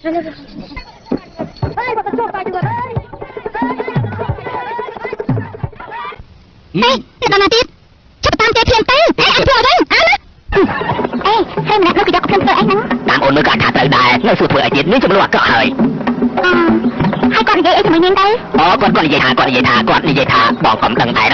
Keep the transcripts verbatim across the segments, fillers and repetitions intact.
Ê, tao nói tiếp. Chắc tao chơi phim tới. Ê, anh thua đấy. À đó. Ê, xem nè, nó cứ dọc phim tới anh nắng. Tạm ổn mới cả thả tới đài, ngay phụ thuộc ở tiền nếu chấm loạt cỡ hời. Ờ, hai con vậy ấy thì mày nhanh đây. Ờ, con con gì thả, con gì thả, con gì thả, bỏ cổng đằng tài đâu.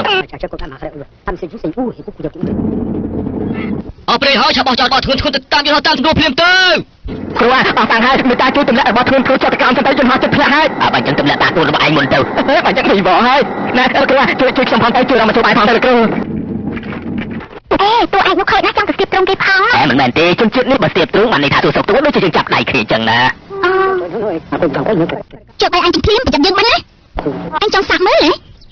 Ở đây hỏi cho bỏ cho bỏ thương thương tam cho nó tam đồ phim tới. Kêu à, bảo tàng hai, người ta chui tìm lại bỏ thương thương cho cái cam cho tới dân hóa chất phim hai. À, bà chẳng tìm lại ta tôi là bà anh muốn đâu. Bà chẳng bị bỏ hai. Nè, kêu à, chui chui xong phòng tay chui ra mà chui bài phòng đây là kêu. Ê, tôi ai nó khơi nó trong cái tiệp trong cái phòng á. Em mình mền tê chung chuyện nếu bà tiệp tướng mà này thả tôi sọc tôi nó chỉ chừng chặt đầy khỉ chừng nè. Ờ. Cho tay anh chụp phim chụp dân bánh á. Anh trong sạc mới hả?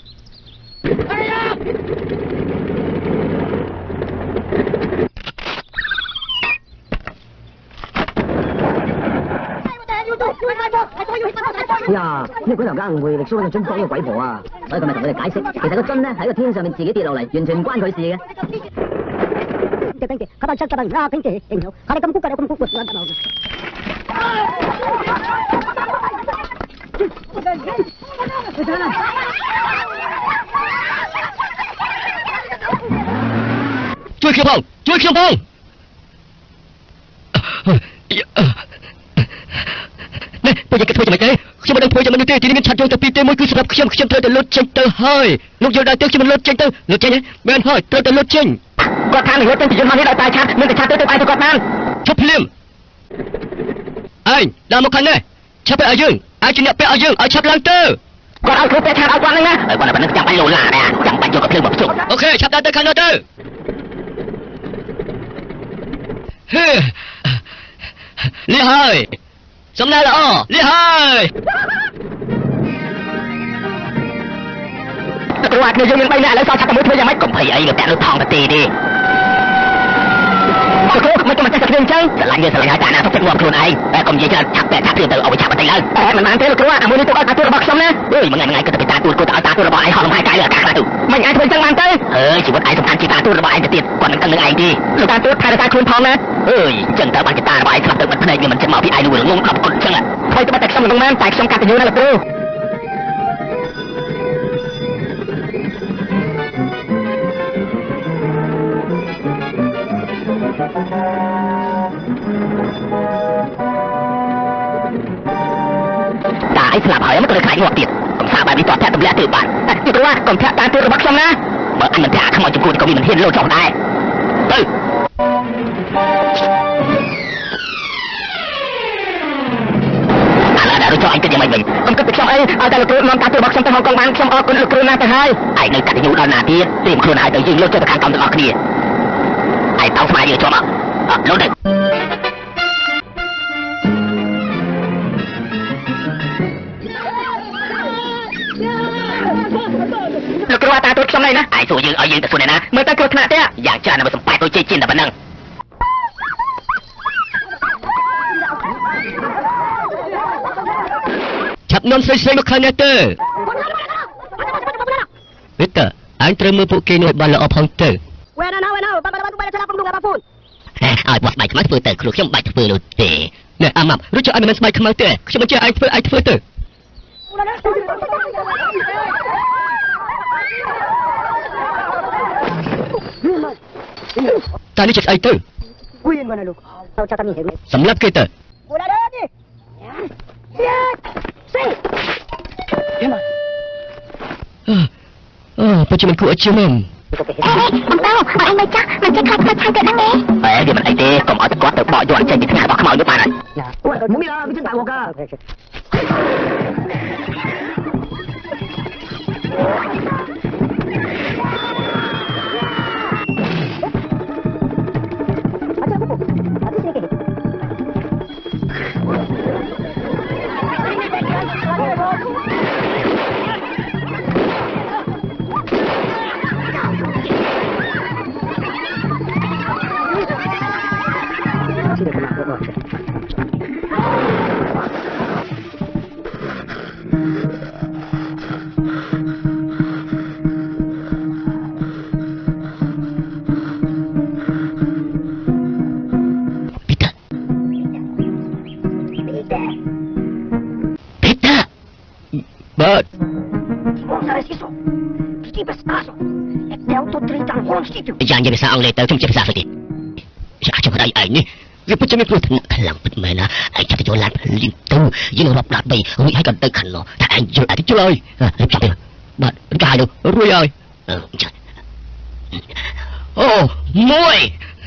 呀，呢個頭家誤會歷史揾個樽裝個鬼婆啊，所以佢咪同佢哋解釋，其實個樽咧喺個天上面自己跌落嚟，完全唔關佢事嘅。 追強碰，追強碰。Nè, bây giờ cái thôi cho mày cái, khi mà đang thôi cho mình đi thì mình chặt vô tập pt mỗi cứ sập khiêm khiêm thôi để lột chanh tơ hơi, lúc giờ đại tiêu khi mình lột chanh tơ, lột chanh nhé, bên hơi tôi để lột chanh. Quạt thang thì lột chanh thì dân mang hết đại tài chặt, mình phải chặt tới tới ai thì quạt nan. Chụp liêm. Anh, làm một khăn này, chặtไปเอาdương, ai chỉ nhậpไปเอาdương, ai chặt lang tơ. Quạtเอาคือไปchặtเอาquạtเลยนะ. Ờ, quạt là bạn nó chẳng phải lồn là nè, chẳng phải vô cái liêm một chút. Ok, chặt tới tới khăn nữa tơ. Lý hơi. Sống nay là ô, đi hơi. Tôi quạt người dân những bay nè, lấy sao chắc mới thuê ra mấy cổng thầy ấy người ta nó thòng và tì đi. Tôi cố, mấy cái mặt chắc riêng chứ. Sợ lạnh như sợ lạnh hai trả nào, thúc chết nguồn khuôn ấy. Còn gì chứ, chắc bè chắc riêng từ, ông phải chắc vào tay lên. Mình mang thế là cố à, muốn đi tôi ơi, tôi là bọc xong nè. Ui, mà ngày ngày cứ tập ta tôi, cô ta ta tôi là bọn ai họ làm hai cái là cả là tụ. Mình ai thuê chân mang tới. Ừ, chỉ muốn ai xong ăn chỉ ta tôi là bọn ai tiệt, còn mình cần những ai đi. Người ta tôi thay là ta khuôn phong nè. Ui, chân ta bạn chỉ ta là bọn ai sắp tự mình đây nhưng mình sẽ mở phía ai nuôi ngung đọc con chân à. Thôi tôi bắt tạch xong mình không mang, tạch xong cả tình yêu này là cô. Đã sạp hỏi mất được khải ngọt tiệt, còn sao bài bị tọt theo tụi lẽ từ bản. Như tôi qua, còn theo ta tôi bắt xong nè. Bởi anh mình thả không mọi chuyện thì có bị mình hiên lâu trọng đại. Từ. À là đã đối cho anh cái gì mày mình. Ông cấp được xong ấy, ở đây là tôi non ta tôi bắt xong tới Hồng Kông bán xong ở con lực na tới hai. Ai nơi cả cái nhu đòn nào tiệt, tìm khuôn hai tới dừng lâu cho được hàng công được ở kia. Ai tao phải đi cho mà. À, lâu đây. Lực qua ta tôi xong đây nè. Ai số dương ở dương tại số này nè. Mới ta kêu thằng thế. Dạng cha nào mà phải tôi chơi chín là bản năng. Chập non xây xây một khăn tơ. Biết tờ, anh trơ mưa phụ kia nuôi bà lọ phong tơ. Ai bắt bài khám phơi tờ, kêu không bài phơi luôn tê. Nè, am am,รู้จักanhมันbài khám tơ, không muốn chơi anh phơi anh phơi tơ. Ta ni chết ai tơ. Sắm lắp kia tơ. Ờ, bây giờ mình cứ ở chiều mình. Ê, ông Tao, bọn anh mới chắc, mình sẽ khai khai khai tự năng đi. Ê, thì mình ấy đi, còn ở tất có tự bỏ dọn trên thì thứ hai bỏ không ở nước bạn này. Muốn đi đâu, cái chân đại cuộc à. Peter Bert Jangan jadi seorang letter cuma bisa sedih. Ya cuma ada ai ni. Dia pun cuma perlu kelang bit mana. Ai kata jualan lim tu. Yang rap rap bay. Ui hai kan tekan lo. Tak ai jual ada jual. Ha, sampai. Bat, cái đâu. Rui ơi. Oh, môi.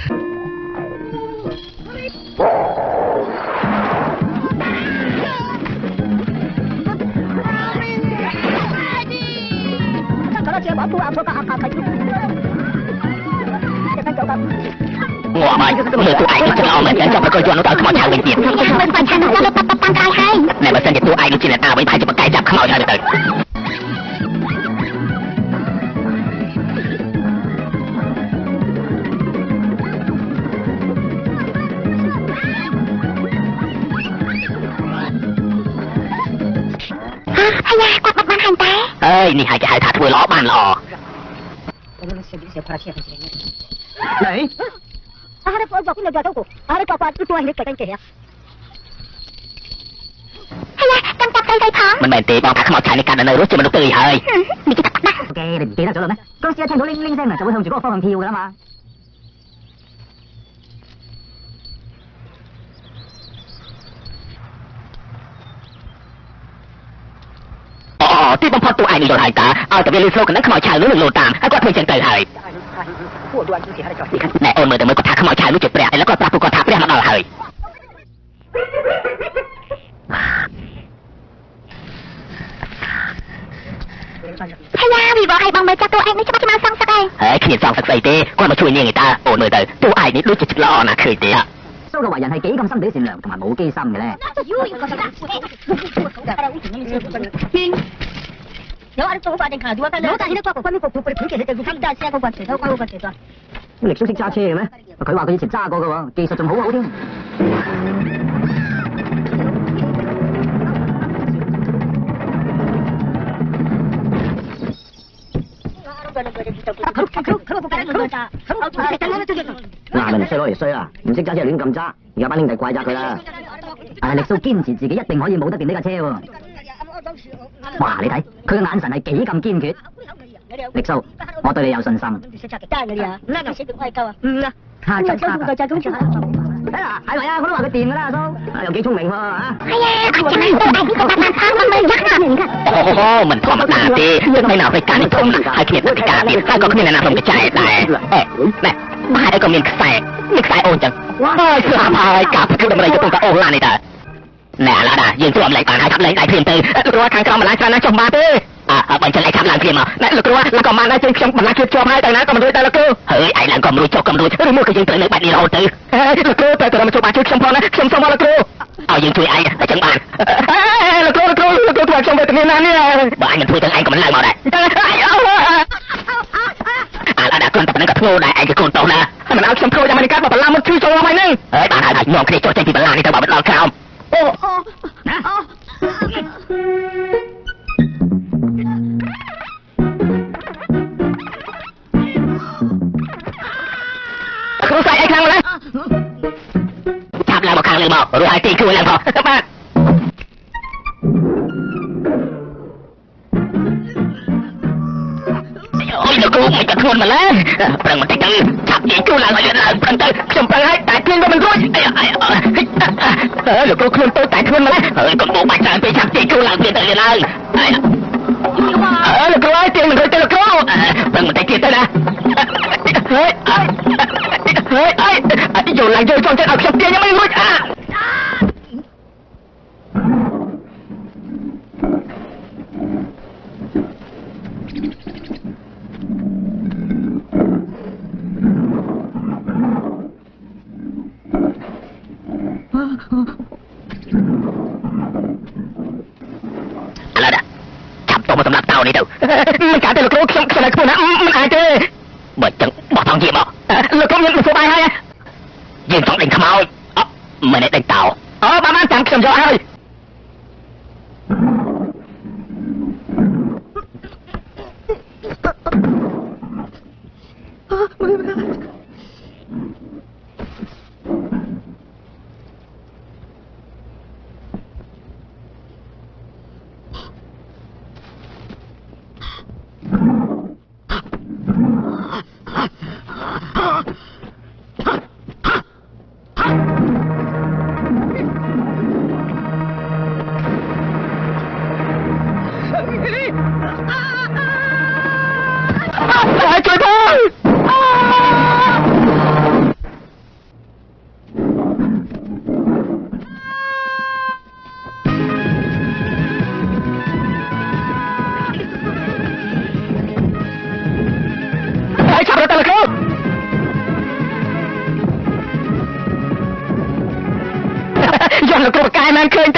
Ngọa mày, người tụi ai thì cho mình cho phải coi cho nó tao không chào mình tiền. Mình phải chào nó cho nó tăng cai hay. Này mà xem tụi ai nó chỉ là tao với phải cho một cái chập không chào được. Hay da, quạt mặt bằng hành té. Ê, nì hai cái hai thả thui ló bàn lò. Này. Ahora por favor, no gato. Ahora por favor, tu ahí que tenke ya. Hay da, cầm cặp tay tay phóng. Mình bèn tì bọn thả không chạy đi cạnh ở nơi rút cho mình đục tươi hơi. Đi cái tập đó. Ok, đừng tiến ra chỗ luôn đấy. Con xe聽到鈴鈴聲啊，就會向住嗰個方向跳㗎啦嘛。 Ồ, tí bông phọt tụi ai đi rồi hại cả. Ờ, tại vì lưu sâu cần nó không chạy nữa lùn tạm. Ai qua thuê chân trời hại. Nè, ôn mời từ mới có thả không chạy nữa chụp bẹt.แล้วก็ปรับกูก็thả bẹtมาเอาหาย Hay da, vì bỏ hay bằng mấy cha tôi anh mới cho bác mau xong sắc đây. เฮ้ยขี้ซองสักใส่ตีกว่ามาช่วยเนี่ยไงตาโอนมือเตอตัวไอ้นี่รู้จักละอ่อนนะเคยตีอ่ะ蘇嘅為人係幾咁心地善良同埋冇機心嘅咧。力叔識揸車嘅咩？佢話佢以前揸過嘅喎，技術仲好好添。嗱，咪唔衰攞嚟衰啦，唔識揸車亂咁揸，而家班兄弟怪責佢啦。但係力叔堅持自己一定可以冇得掂呢架車喎。哇！你睇佢嘅眼神係幾咁堅決。力叔，我對你有信心。他真差㗎。睇啦，係咪啊？我都話佢掂㗎啦，阿叔，又幾聰明喎嚇。 Hay da, anh chẳng hay tôi anh có bạc phá nó mới dắt ra mình cơ. โอ้โหมันธรรมดาตีไม่น่าไปการทุ่มให้เขียนนาฬิกาตีให้ก็ไม่น่าส่งกระจายได้เอ๊ะแม่บ้าไอ้ก็มีใส่มีใส่โอนจังว้ายสามพายกับคืออะไรจะต้องกับโอนล่ะนี่เด้อแน่ละนะยืนตัวอะไรต่างให้ทับเลยได้เพียงตีรู้ว่าทางกลางมันล้างจานนะจมมาตีอ่ะบันจะไล่ทับล้างเพียงมาแม่รู้ว่าแล้วก็มาได้จริงจงมันล้างคิดจมให้แต่นะก็มันรู้แต่ละกูเฮ้ยไอ้หลังก็มันรู้จบก็มันรู้หรือมั่วก็ยิงตัวนึกแบบนี้เราตีเฮ้ยละกูแต่ตัวมันช่วยมาช่วยชมพอนะชมสมบัติละกูเอายิงช่วยไอ้แต่จังบ้านเฮ้ยละกูละกูละกูตัวชมไปตรงนี้นะเนี่ยบ้านมันช่วยทั้งไอ้ก็มันไล่มาได้อ่ะแล้วนะคนแต่นั้นก็ทั่วได้ไอ้ก็คนโตนะมันเอาชมพูจากอเมริกามาบรรลามันช่วยโจมไปนึงเฮ้ยบ้านอะไรยอมคดีโจทย์ที่บรรลานี่เธอบอกเป็นเราข่าวโอ้นะรู้ใส่ไอ้ครั้งเลยจับแล้วบอกครั้งเลยบอกรู้ไอ้ตีคือแล้วพอมาโอ้ยเดี๋ยวกูไม่จะทวนมาแล้วเปล่งมันติดกันจับยิงกูหลังเลยหลังเพิ่งเตยชมเปล่งให้แต่เพียงก็มันรู้ไอ้ไอ้เออเดี๋ยวกูคืนตัวแต่ทวนมาแล้วเออก็โง่ไปจังไปจับยิงกูหลังเพียงเตยเลยไอ้เออเดี๋ยวกูไอ้เตียงมันเคยเตยแล้วกูเปล่งมันติดกันนะเฮ้ยเฮ้ยไอ้อยู่หลังเจอจอมจะเอาจับเตียงยังไม่รู้อ่ะอะไรนะจับตัวมาสำหรับเต่านี่เถอะมันกลายเป็นลูกลูกสมัยกูนะมันอายเจ้เบิดจังบอกทองยีบบอกลูกลูกยังสบายให้ยืนสองเด่งขมาวอ๋อไม่ได้เด่งเต่าอ๋อประมาณจังสมยอให้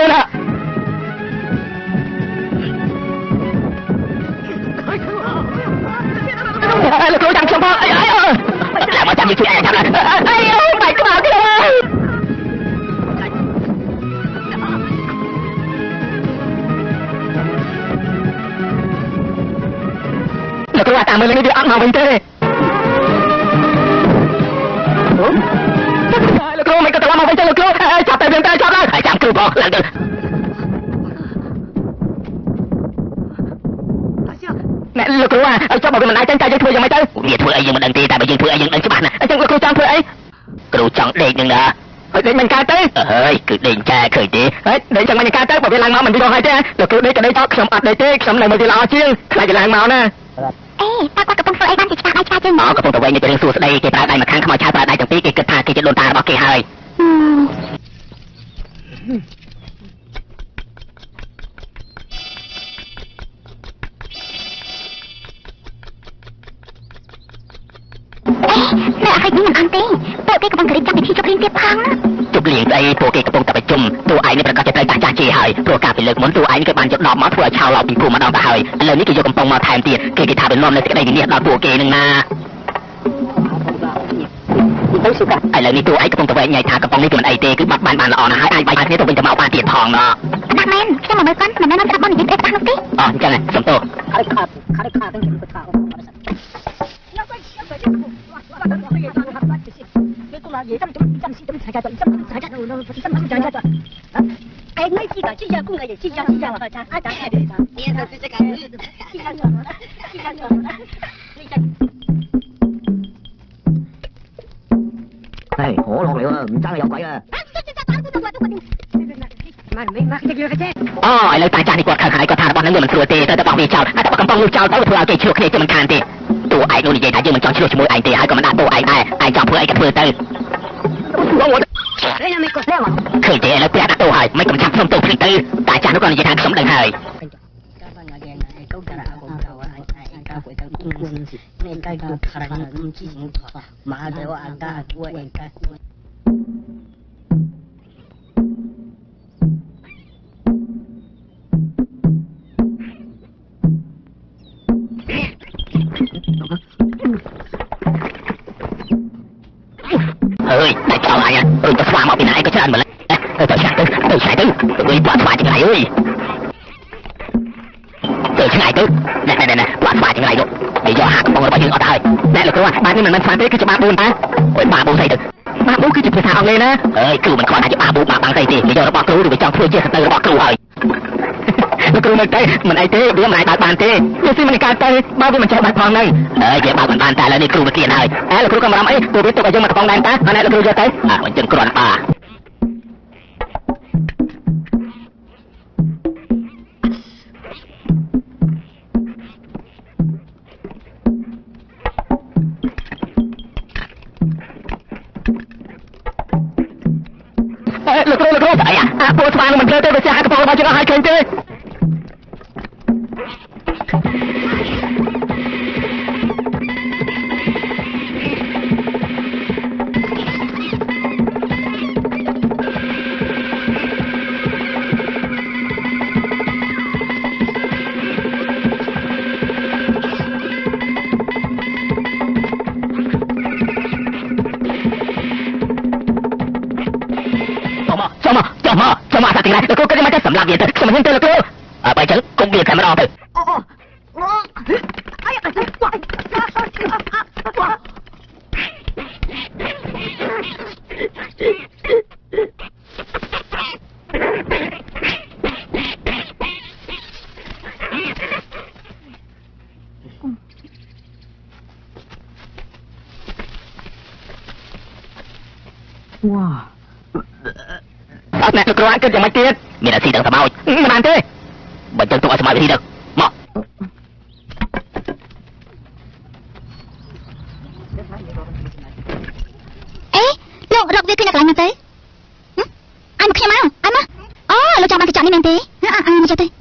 ណាលោកគ្រូចាំខ្ញុំផងអីអីអើចាំមកចាំយើងជួយឯងចាំឡើយអីអូបែកក្បាលខ្ញុំហើយលោកគ្រូតាមមើលនេះវាអត់មកវិញទេលោកគ្រូមិនក៏ត្រឡប់មកវិញទេលោកគ្រូចាប់តែវិញតែចាប់ឡើយចាំគ្រូផងឡើងទៅអ្នកលោកគ្រូអើចាប់មកវាមិនអាចតែយើងធ្វើយ៉ាងម៉េចទៅវាធ្វើអីយើងមិនដឹងទេតែបើយើងធ្វើអីយើងដឹងច្បាស់ណាស់អញ្ចឹងលោកគ្រូចង់ធ្វើអីគ្រូចង់ដេកនឹងណាហើយដេកមិនកើតទេអើយគឺដេកចែឃើញទេហើយដេកចឹងមិនកើតទៅបើវាឡើងមកមិនវារកហើយទេលោកគ្រូដេកក៏ដេកចោលខ្ញុំអត់ដេកទេខ្ញុំនៅមើលវាល្អជាងខ្លាចវាឡើងមកណាអេតើគាត់កំពុងធ្វើអីបានជាច្បាស់ឲ្យច្បាស់ជាងអូកំពុងតែវិញនេះเป็นរឿងសួស្ដីគេប្រើដៃម្ខាងខ្មៅឆៅប្រើដៃទាំងពីរគេគិតថាគេជាដូនតារបស់គេហើយអេនៅអាហ្វ្រិកនេះមិនអន់ទេពួកគេកំពុងតែរៀបចំពិធីជប់លៀងទៀតផងណាជប់លៀងស្អីពួកគេកំពុងតែប្រជុំតួឯងនេះប្រកាសជាត្រូវចាស់ចាស់ជាហើយព្រោះកាលពីលើកមុនតួឯងគេបានយកដបមកធ្វើឲ្យឆៅឡោពីភូមិម្ដងទៅហើយឥឡូវនេះគេយកកំប៉ុងមកថែមទៀតគេគេថាវានាំនៅសេចក្តីវិនិច្ឆ័យដល់ពួកគេនឹងណាទៅសុខឥឡូវនេះតួឯងកំពុងតែវែងញ៉ៃថាកំប៉ុងនេះគឺមិនអីទេគឺបាត់បានបានល្អណាស់ហើយអាចបាយគ្នាទៅវិញទៅមកបានទៀតផងណ៎ដាក់មែនខ្ញុំមកមើលគាត់មិនមែននាំស្រាប់បងនិយាយទេនោះទេអូអញ្ចឹងសុំទោសខាត់ខាត់ខាត់ខាត់ទាំងខ្ញុំទៅខាត់也这么这么这么细这么才叫做这么才叫做那这么才叫做啊！哎，没记得，这家公的也这家这家了，咱俺咱还得咱，你也是这个，这家做了，这家做了，你家。哎，我落嚟喎，唔爭有鬼啊！ អូឥឡូវតាចាស់នេះគាត់ខឹងហើយគាត់ថារបស់នឹងវាមិនស្រួលទេទៅតែបោះវាចោលតែបើកំប៉ុងនោះចោលទៅធ្វើឲ្យគេឆ្លោះគ្នាជាមិនខានទេតួឯងនោះនិយាយថាយើងមិនចង់ឆ្លោះជាមួយឯងទេហើយក៏មិនដាក់តួឯងដែរឯងចង់ធ្វើអីក៏ធ្វើទៅឃើញទេឥឡូវព្រះដាក់តួហើយមិនកំឆាប់ខ្ញុំតួភ្លេចទៅតាចាស់នោះគាត់និយាយថាខ្ញុំដឹងហើយអើយតែចោលអញរួចទៅស្វាមកពីណាឯងក៏ច្រើនម្ល៉េះទៅទៅឆ្ងាយទៅទៅឆ្ងាយទៅទៅបាត់ស្វាចង្រៃអើយទៅឆ្ងាយទៅណែណែណែបាត់ស្វាចង្រៃនោះនិយាយហាក់កំប៉ុងរបស់យើងអត់ហើយណែលោកគ្រូបាទនេះមិនមែនស្វាទេគឺជាបាបូនតាអូយបាបូស្អីទៅបាបូគឺជាភាសាអង់គ្លេសណាអើយគឺមិនខ្វល់ថាជាបាបូបាបាំងស្អីទេនិយាយរបស់គ្រូឬវាចង់ធ្វើជាសត្រូវរបស់គ្រូហើយលោកគ្រូមើលទៅមិនអីទេវាមិនអាចបើកបានទេវាស៊ីមិនកើតទៅបើវាមិនចេះបើកផងហ្នឹងហើយវាបើកមិនបានតែឥឡូវនេះគ្រូវាគៀនហើយអើលោកគ្រូក៏មិនរំអីព្រោះវាទុកឲ្យយើងមកកំប៉ុងដែរតាអត់អ្នកលោកគ្រូយកទៅអើមិនចឹងគ្រាន់តាលោកគ្រូលោកគ្រូស្អីអាពួកស្វានឹងមិនត្រូវទេវាស្អាតកំប៉ុងរបស់យើងអត់ឲ្យឃើញទេចាំមកចាំមកថាទីណាលោកគ្រូគិតមកតែសម្រាប់វាទៅខ្ញុំមិនហ៊ានទៅលោកគ្រូអើបើអញ្ចឹងគុំវាតែម្ដងទៅអាយអត់ទៅវ៉ាអត់អ្នកលោកគ្រូអាចគិតយ៉ាងម៉េចទៀតមានអាស៊ីដល់សបោចមិនបានទេបើចឹងទុកឲ្យសមាធិទៅមកអេលោករកវាឃើញនៅកន្លែងហ្នឹងទេអញមកខ្ញុំមកអញមកអូលោកចង់បានកញ្ចក់នេះមែនទេអឺអឺមកចុះទេ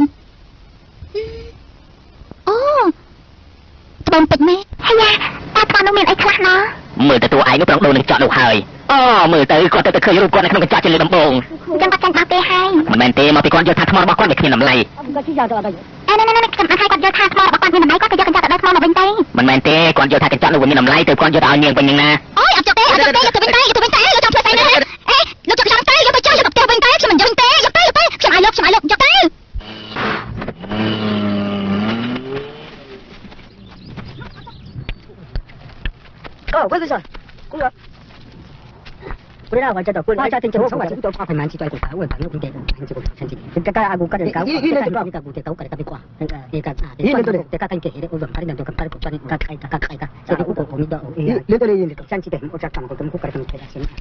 អូត្បូងពេជ្រមែនហើយយ៉ាតើត្បូងនោះមានអីខ្លះណាមើលទៅតួឯងនោះប្រងដូននឹងចောက်នោះហើយអូមើលទៅគាត់ទៅទៅឃើញរូបគាត់នៅក្នុងកញ្ចក់ជាលើដំបងចឹងគាត់ចាញ់មកទេហើយមិនមែនទេមកពីគាត់យកថាថ្មរបស់គាត់វាគ្មានតម្លៃអេណែណែណែខ្ញុំអត់ឲ្យគាត់យកថាថ្មរបស់គាត់មានតម្លៃគាត់ទៅយកកញ្ចក់ទៅដល់ថ្មមកវិញទេមិនមែនទេគាត់យកថាកញ្ចក់នោះវាមានតម្លៃទៅគាត់យកទៅឲ្យនាងវិញហ្នឹងណាអូយអត់យកទេអត់យកទេយកទៅវិញទេយកទៅវិញទេយកទៅផ្ទះទៅណាអេលោកចុកចាំទេយកទៅចុះយកទៅផ្ទះវិញទេខ្ញុំមិនយកទេយកទៅយកទៅខ្ញុំឲ្យលោកខ្ញុំឲ្យលោកយកទៅ哦，我是说，公哥，不知道我这都不，我家庭就从我这都花费蛮几多块，我反正不给，蛮几多钱的。这个阿姑个人搞，你你那是搞，你个姑的搞个的特别贵，那个你个啊，你那对的，这个跟给的，我问他那就跟他专个开个开个，所以我我你到，你那对的，你个三几的，我这干个跟姑个跟给他钱。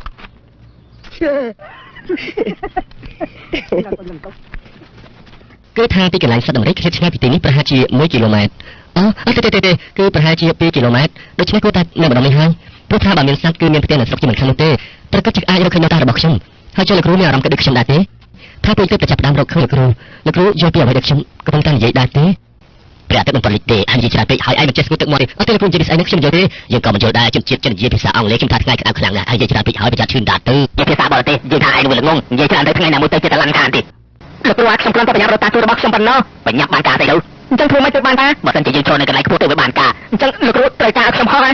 គឺថាពីកន្លែងសត្វអាមេរិកគឺឆ្ងាយពីទីនេះប្រហែលជាមួយគីឡូម៉ែត្រអូអត់ទេទេទេគឺប្រហែលជាពីរគីឡូម៉ែត្រដូច្នេះគួរតែនៅម្ដងនេះហើយព្រោះថាបើមានសត្វគឺមានផ្ទះនៅស្រុកជាមិនខាងនោះទេប្រកាសជាអាចរកឃើញនៅតាមរបស់ខ្ញុំហើយចូលលោកគ្រូមានអារម្មណ៍គិតដូចខ្ញុំដែរទេថាពេលទៅប្រចាំផ្ដើមរកឃើញលោកគ្រូលោកគ្រូយល់ពីអ្វីដែលខ្ញុំកំពុងតែនិយាយដែរទេព្រះអាទិត្យមិនប្រលិចទេអញនិយាយច្រើនពេកហើយឯងមិនចេះស្គាល់ទឹកមាត់ទេអត់ទេលោកគ្រូនិយាយពីស្អីនេះខ្ញុំយល់ទេយើងក៏មិនយល់ដែរជនជាតិចិននិយាយភាសាអង់គ្លេសខ្ញុំថាថ្ងៃក្តៅខ្លាំងណាស់ហើយនិយាយច្រើនពេកហើយប្រយ័ត្នឈឺដាតទៅនិយាយភាសាបរទេសយើងថាឯងនឹងងងនិយាយច្រើនទៅថ្ងៃណាមួយទៅចិត្តឡើងខានទៀតលោកគ្រូអាចខ្ញុំគ្រាន់តែប្រញាប់រត់តាមទូរបស់ខ្ញុំប៉ុណ្ណោះប្រញាប់បានការទៅទៅអញ្ចឹងធ្វើមិនទៅបានថាបើមិនជាយើងចូលនៅកន្លែងខ្ពស់ទៅវាបានការអញ្ចឹងលោកគ្រូត្រូវការខ្ញុំហោះណា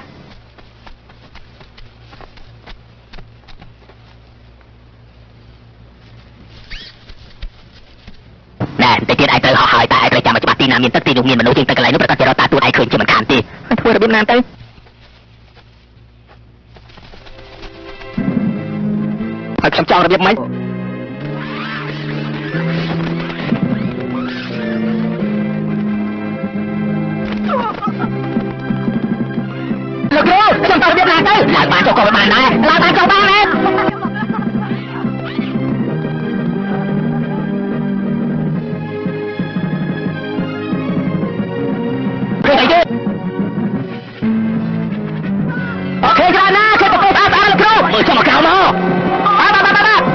ណែតែទៀតឯងត្រូវហោះហើយតែឯងត្រូវចាំច្បាស់ទីណាមានទឹកទីនោះមានមនុស្សជាងទៅកន្លែងនោះប្រកាសជារត់តាមទូឯងឃើញជាមិនខានទេធ្វើរបៀបណាទៅហើយខ្ញុំចង់របៀបម៉េចលោកគ្រូខ្ញុំទៅរបៀបណាទៅឡើងបានចុះក៏បានដែរឡើងបានចុះបានដែរព្រោះអីទេអូខេច្រើនណាស់ខ្ញុំទៅស្អាតស្អាតលោកគ្រូមើលចាំមកក្រោមមកបាទបាទបាទបាទ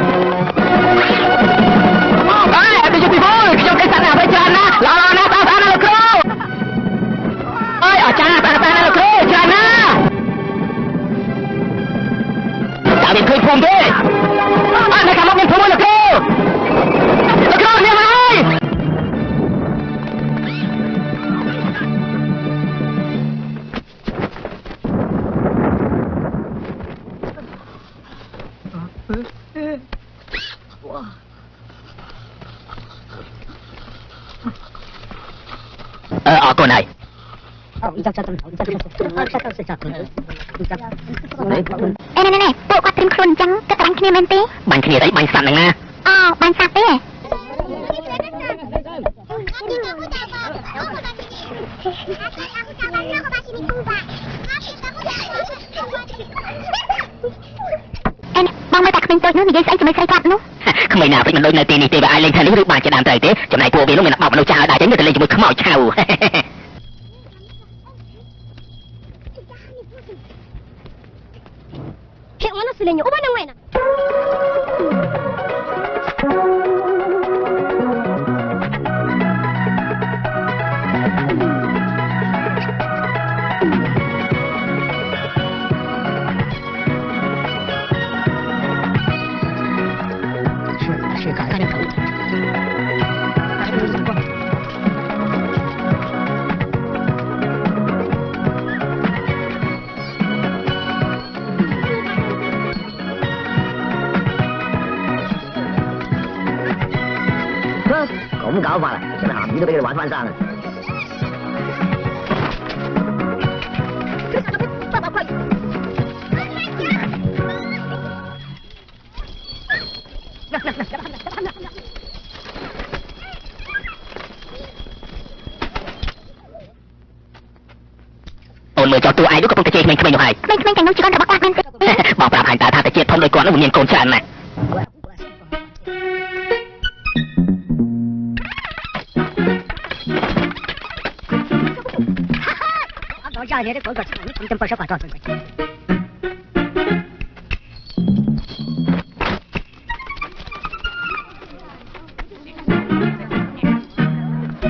អើយអត់ទៅពីបងខ្ញុំគេស្អាតណាស់វិញច្រើនណាស់ល្អណាស់ស្អាតស្អាតណាស់លោកគ្រូអើយអាចារ្យស្អាតស្អាតណាស់លោកគ្រូច្រើនណាស់តែមានឃើញភូមិទេអត់នៅខាងមុខមានភូមិលោកគ្រូលោកគ្រូនេះហើយអឺអរគុណហើយអេណែណែណែពួកគាត់ត្រៀមខ្លួនអញ្ចឹងគិតបាញ់គ្នាមែនទេបាញ់គ្នាអីបាញ់សត្វហ្នឹងណាអូបាញ់សត្វទេអេបងមើលតែក្មេងតូចនោះនិយាយស្អីជាមួយស្រីគាត់នោះក្មេងណាវិញមិនដូចនៅទីនេះទេវាអាចលេងថានេះឬបានជាដើមត្រូវទេចំណែកពួកវានោះមានបោកមនុស្សចាស់ដែរចឹងទៅលេងជាមួយខ្មោចឆៅ Che ono si legno, uma não é na. Che cara cara cara. 咁搞法啦，真係鹹魚都俾佢哋玩翻生啊！ អូនមើលចោលតួឯងនោះកំពុងតែជេរក្មេងៗនោះហើយក្មេងៗទាំងនោះជាកូនរបស់គាត់មែនទេបងប្រាប់ហាញតើថាតែជាតិធំដូចគាត់នោះមានកូនច្រើនណាស់家里的狗狗你真不是把照片。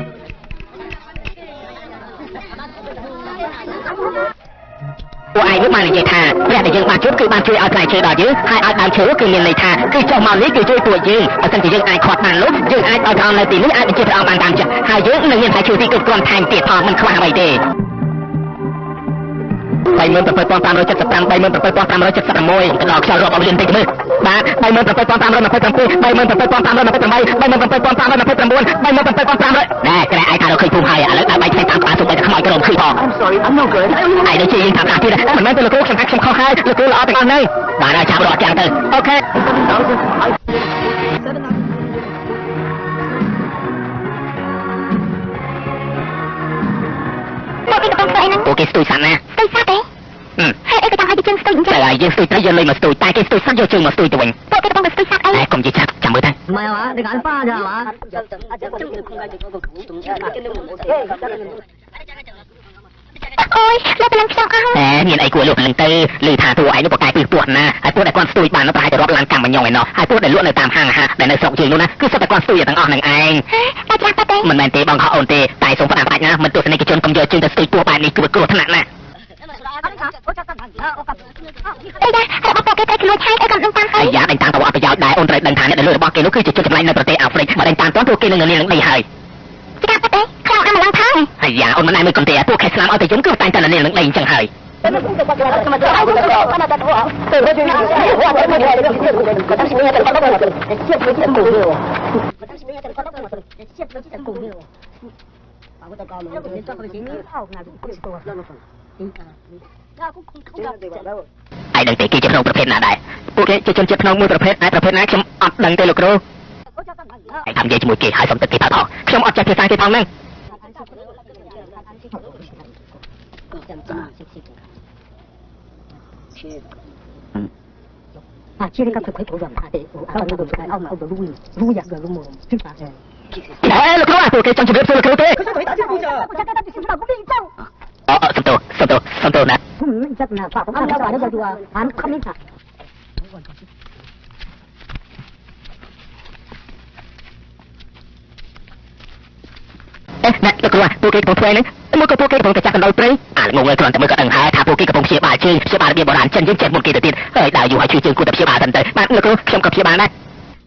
ពួកឯងនោះបានបាននិយាយថាព្រះដែលយើងបានជួបគឺបានជួយឲ្យផ្លែឈើដល់យើងហើយឲ្យដើមឈើគឺមានន័យថាគឺចុះមកនេះគឺជួយពួកយើងបើមិនជាយើងអាចខាត់បាននោះយើងអាចឲ្យព្រះអង្គនៅទីនេះអាចបញ្ជាព្រះអង្គបានតាមចិត្តហើយយើងនឹងមានផ្លែឈើទីគ្រប់គ្រាន់ថែមទៀតផងមិនខ្វះអ្វីទេ bảy mươi phần trăm tam rồi chất tam bảy mươi phần trăm tam rồi chất sập môi đọc sao rồi bao nhiêu tiền ba bảy mươi phần trăm tam rồi mà phải tam bảy mươi phần trăm tam rồi mà phải tam bảy bảy mươi phần trăm tam rồi mà phải tam bốn bảy mươi phần trăm tam rồi nè cái này ai thà đâu khơi phun hay à lấy bảy thay tam tám số bảy không ai cái đồng khơiพอ I'm sorry I'm no good ไอ้เดี๋ยวจีนถามถามที่นั่นมันไม่เป็นลูกลูกฉันแอคชั่นเข้าให้ลูกลูกเอาแต่ก่อนเลยบ้านเราชาวรอดจังเตอโอเค ពួកគេស្ទួយសាក់ណាស្ទួយសាក់ទេហើយអីក៏ចង់ឲ្យយើងស្ទួយអញ្ចឹងតែយើងស្ទួយត្រីយើងលេងមកស្ទួយតែគេស្ទួយសាក់យកជើងមកស្ទួយទៅវិញពួកគេកំពុងស្ទួយសាក់អីកុំនិយាយចាប់ចាំមើលទៅម៉ែអ្ហានេះកានប៉ាចាអ្ហាអូយលោកឡើងខ្សោះអស់អេមានអីគួរលោកឡើងទៅឮថាតួឯងនោះបកាយពីពួកណាហើយពួកដែលគាត់ស្ទួយបាននោះប្រហែលតែរាប់ឡានកម្មញងឯណោះហើយពួកដែលលក់នៅតាមហាងអាហារដែលនៅស្រុកយើងនោះណាគឺសុទ្ធតែគាត់ស្ទួយទាំងអស់នឹងឯងតែចាស់ប៉ាទេមិនមែនទេបងខោអូនទេតែសូមផ្ដាំផ្ដាច់ណាមិនទស្សនិកជនកុំយកជើងទៅស្ទួយពួកបែបនេះគឺគ្រោះថ្នាក់ណាស់អីដែរហើយបងគេតែខ្លួនឆៃអីកំពុងតាមហើយយ៉ាដេញតាមទៅអត់ប្រយោជន៍ដែរអូនត្រូវដឹងថាអ្នកដែលលក់របស់គេនោះគឺជាជនចម្លែងនៅប្រទេសអាហ្វ្រិកបើដេញតាមទាន់ពួកគេនឹងនាងនឹងដីហើយចាប៉ាទេខ្លាំងអាម្លងផងហើយយ៉ាអូនមិនដែរមើលកុំទេពួកខេស្លាមឲ្យតែយំគឺតែតែនាងនឹងដីអញ្ចឹងហើយឯដឹងទេគេជាក្នុងប្រភេទណាដែរពួកគេជាជនជាតិក្នុងមួយប្រភេទឯប្រភេទណាខ្ញុំអត់ដឹងទេលោកគ្រូឯងថានិយាយជាមួយគេហើយសុំទឹកគេផឹកផងខ្ញុំអត់ចេះភាសាគេផងហ្នឹង啊，这个可可头软他的，啊，那个爱奥嘛，奥的路路呀个路么，真烦哎。哎，លោកគ្រូអាពួកគេចង់ជម្រាបសួរលោកគ្រូទេខ្ញុំទៅតាមពួកចាខ្ញុំទៅតាមពីស្មារតីទៅអូសំទោសំទោសំទោណាមិនចាប់ណាប៉ាខ្ញុំអត់បានទៅយូរអានខំនេះថាអេណាលោកគ្រូពួកគេកំពុងធ្វើនេះមួយក៏ពួកគេកំពុងតែចាក់កណ្ដោយព្រៃអាងងើយគ្រាន់តែមើលក៏ដឹងហើយថាពួកគេកំពុងព្យាបាលជើងព្យាបាលរបៀបបុរាណចិនយើងចេះមុនគេទៅទៀតហើយដើរយូរហើយជួយជើងគួរតែព្យាបាលសិនទៅបាទលោកគ្រូខ្ញុំក៏ព្យាបាលដែរ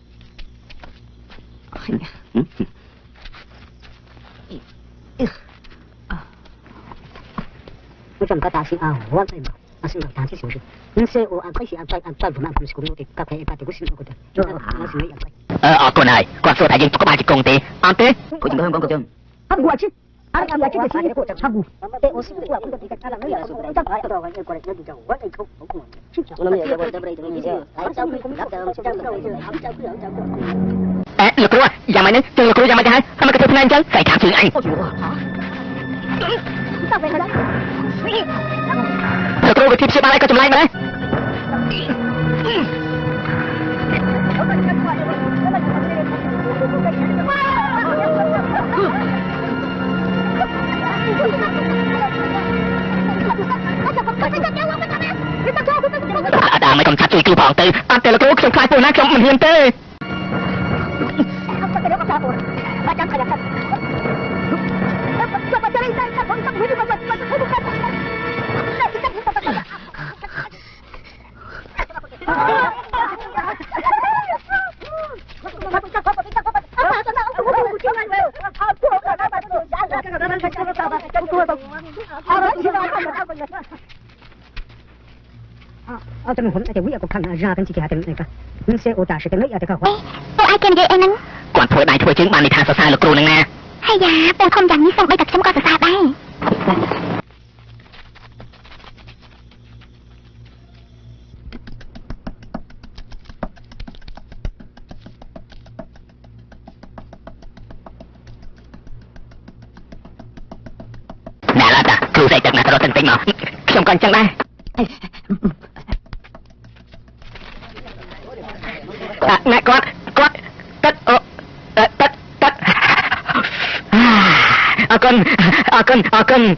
我怎么担心啊？我在嘛，我是担心是不是？你说我安排是安排安排不那不是公路的，刚才一般的我是我的，我我是没安排。呃，哦，過嚟，គាត់說ថាយើងក៏បានជាកងទេអត់ទេពួកយើង香港局長អត់គាត់អត់គាត់ជាទីគាត់ឆាប់តែអូស៊ីគាត់គាត់ទីកាឡានយ៉ាសូតែដល់គាត់គាត់គាត់ទៅគាត់ទៅខុសគាត់ខ្ញុំមានតែគាត់ទៅប្រៃទៅនេះហើយចាំខ្ញុំដាក់ទៅចាំទៅចាំចាំចាំអេលោកគ្រូយ៉ាងម៉េចនេះជើងលោកគ្រូយ៉ាងម៉េចទៅហើយហើយមកទៅផ្នែកអញ្ចឹងស្អីខាងជើងអញលោកគ្រូវិធីព្យាបាលឲ្យក៏ចម្លែកម្ល៉េះអត់ដល់មិនកំឆាត់ជួយគ្រូផងទៅអត់ទេលោកគ្រូខ្ញុំខ្លាចពួកណាខ្ញុំមិនហ៊ានទេអត់ទៅហ៊ុនតែវាក៏ខាងរាទាំងជាទាំងនេះកាមិនសេអូតាសិទាំងនេះអត់ទៅគាត់ពួកឯងគេនិយាយអីហ្នឹងគាត់ធ្វើដៃធ្វើជើងបាននិយាយថាសរសើរលោកគ្រូនឹងណាហើយយ៉ាពេលខំយ៉ាងនេះសូម្បីតែខ្ញុំក៏សរសើរដែរណែឡាតាគ្រូស្អីទឹកណាទៅរត់តិចមកខ្ញុំក៏អញ្ចឹងដែរណែគាត់គាត់ទឹកអូទឹកទឹកអរគុណអរគុណអរគុណ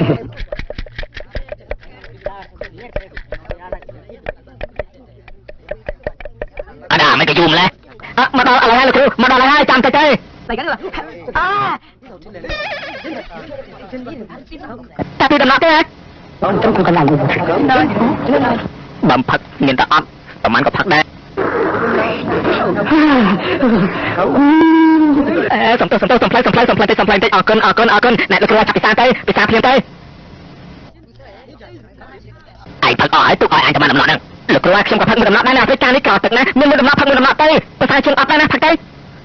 អត់ដល់មិនក៏យូរម្លេះមកដល់ឥឡូវហើយលោកគ្រូមកដល់ហើយចាំតិចទេតែគេអើតាពីដំណក់ទេ Ông trong cái này bầm phật nhìn ta ấp tầm ăn có phật đây sầm tôi sầm tôi sầm play sầm play sầm play sầm play ở cơn ở cơn ở cơn này được rồi chặt bị xa tay bị xa phiền tay ai phật ở tụi ai anhจะมาดำน้ำนั่งlực rồiខ្ញុំក៏ផឹកមួយដំណក់ដែរណាពេលការនេះក៏ទឹកណាមានមួយដំណក់ផឹកមួយដំណក់ទៅភាសាជើងអត់ដែរណាផឹកទៅ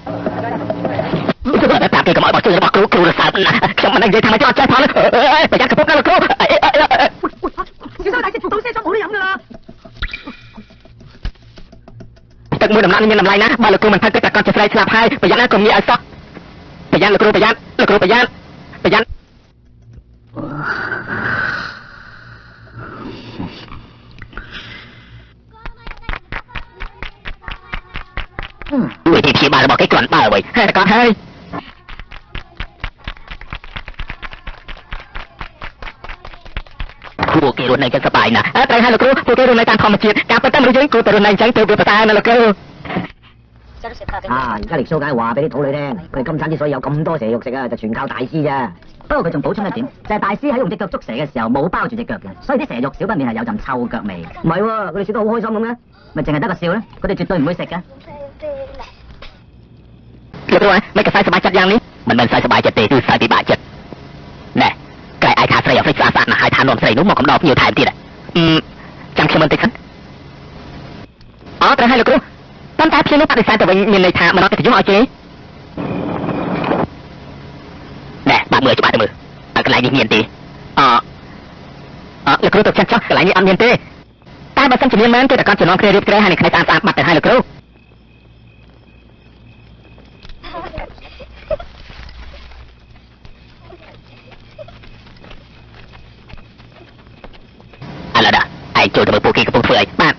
តែតាមគេកុំឲ្យបោះជើងរបស់គ្រូគ្រូរសើបណាខ្ញុំមិនដឹងនិយាយថាមិនចោលចេះផងប្រយ័ត្នកពុកណាលោកគ្រូទឹកមួយដំណក់នេះមានតម្លៃណាស់បើលោកគ្រូមិនផឹកទឹកតែគាត់ជាស្រីស្លាប់ហើយប្រយ័ត្នណាកុំនិយាយឲ្យសោះប្រយ័ត្នលោកគ្រូប្រយ័ត្នលោកគ្រូប្រយ័ត្នប្រយ័ត្នវិធីព្យាបាលរបស់គេគ្រាន់បើអ្វីហើយតែគាត់ហើយពួកគេរស់នៅចឹងសប្បាយណាស់ត្រូវហើយលោកគ្រូពួកគេរស់នៅតាមធម្មជាតិការពិតតែមនុស្សយើងគួរតែរស់នៅចឹងទៅវាប្រសើរណាលោកគ្រូ啊！而家力蘇梗係話俾啲土女聽，佢哋金產之所以有咁多蛇肉食啊，就全靠大師咋。不過佢仲補充一點，就係大師喺用隻腳捉蛇嘅時候冇包住隻腳嘅，所以啲蛇肉少不免係有陣臭腳味。唔係喎，佢哋笑得好開心咁嘅，咪淨係得個笑咧，佢哋絕對唔會食嘅。លោកគ្រូមិនក៏សើចសប្បាយចិត្តយ៉ាងនេះមិនមែនសើចសប្បាយចិត្តទេគឺសើចពិបាកចិត្តណែក្រែឯថាស្រីអាហ្វ្រិកស្អាតស្អាតណាស់ហើយថានាំស្រីនោះមកកំដរភ្ញៀវថែមទៀតអឺចាំខ្ញុំបន្តិចសិនអូត្រូវហើយលោកគ្រូប៉ុន្តែភ្ញៀវនោះបដិសេធទៅវិញមានន័យថាមិនអត់កិត្តិយសឲ្យទេណែបាក់មើលច្បាស់ទៅមើលកន្លែងនេះមានទេអអលោកគ្រូទៅចាត់ចោះកន្លែងនេះអត់មានទេតែបើសិនជាមានមែនគឺតែគាត់ចំណងគ្នារៀបក្រែហើយនឹងខ្នៃស្អាតស្អាតបាត់ទៅហើយលោកគ្រូឥឡូវដល់ឯងចូលទៅមើលពួកគេកំពុងធ្វើអីបាទ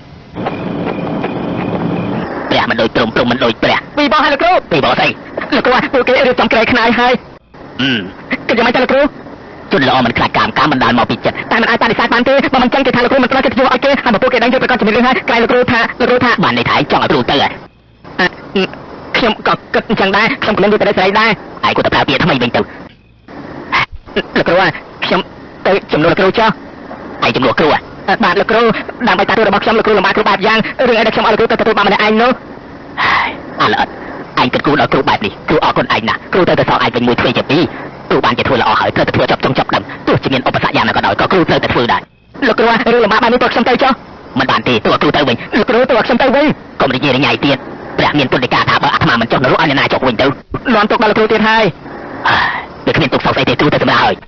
ព្រះមិនដូចព្រំព្រំមិនដូចព្រះពីបោះហើយលោកគ្រូពីបោះស្អីលោកគ្រូពួកគេរៀបចំក្រែខ្នាយហើយអឺគិតយ៉ាងម៉េចទៅលោកគ្រូជនល្អមិនខ្លាចកម្មកម្មបណ្ដាលមកពីចិត្តតែមិនអាចបដិសេធបានទេបើមិនចឹងគេថាលោកគ្រូមិនផ្ដល់កិត្តិយសឲ្យគេហើយពួកគេដឹងយកប្រកាសជំនឿហើយក្រែលោកគ្រូថាលោកគ្រូថាបានន័យថាចង់ឲ្យគ្រូទៅខ្ញុំក៏គិតអញ្ចឹងដែរខ្ញុំក៏នឹងទៅស្រីដែរឯងគួរតែប្រើពាក្យថ្មីវិញទៅលោកគ្រូខ្ញុំទៅជំនួសលោកគ្រូចុះឯងជំនួសគ្រូបាទលោកគ្រូដើម្បីតាទូរបស់ខ្ញុំលោកគ្រូលំបាកគ្រូបែបយ៉ាងរឿងអីដែលខ្ញុំឲ្យលោកគ្រូទៅទទួលបានម្នាក់ឯងនោះអត់អត់ឯងគិតគូរដល់គ្រូបែបនេះគ្រូអរគុណឯងណាស់គ្រូទៅទៅសងឯងវិញមួយទ្វេជាពីរគ្រូបានជាធ្វើល្អហើយត្រូវតែធ្វើចប់ចុងចប់ដឹងទោះជាមានឧបសគ្គយ៉ាងណាក៏ដោយក៏គ្រូត្រូវតែធ្វើដែរលោកគ្រូរឿងលំបាកបែបនេះទៅខ្ញុំទៅចុះមិនបានទេទោះគ្រូទៅវិញលោកគ្រូទៅខ្ញុំទៅវិញកុំនិយាយរញ៉ៃទៀតព្រះមានពុទ្ធដីកាថាបើអាត្មាមិនចុះនរកឲ្យអ្នកណាចុះវិញទៅលន់ទុកដល់លោកគ្រូទៀតហើយវាគ្មានទុកសោកស្អីទេគ្រូទៅសម្រាប់ហើយ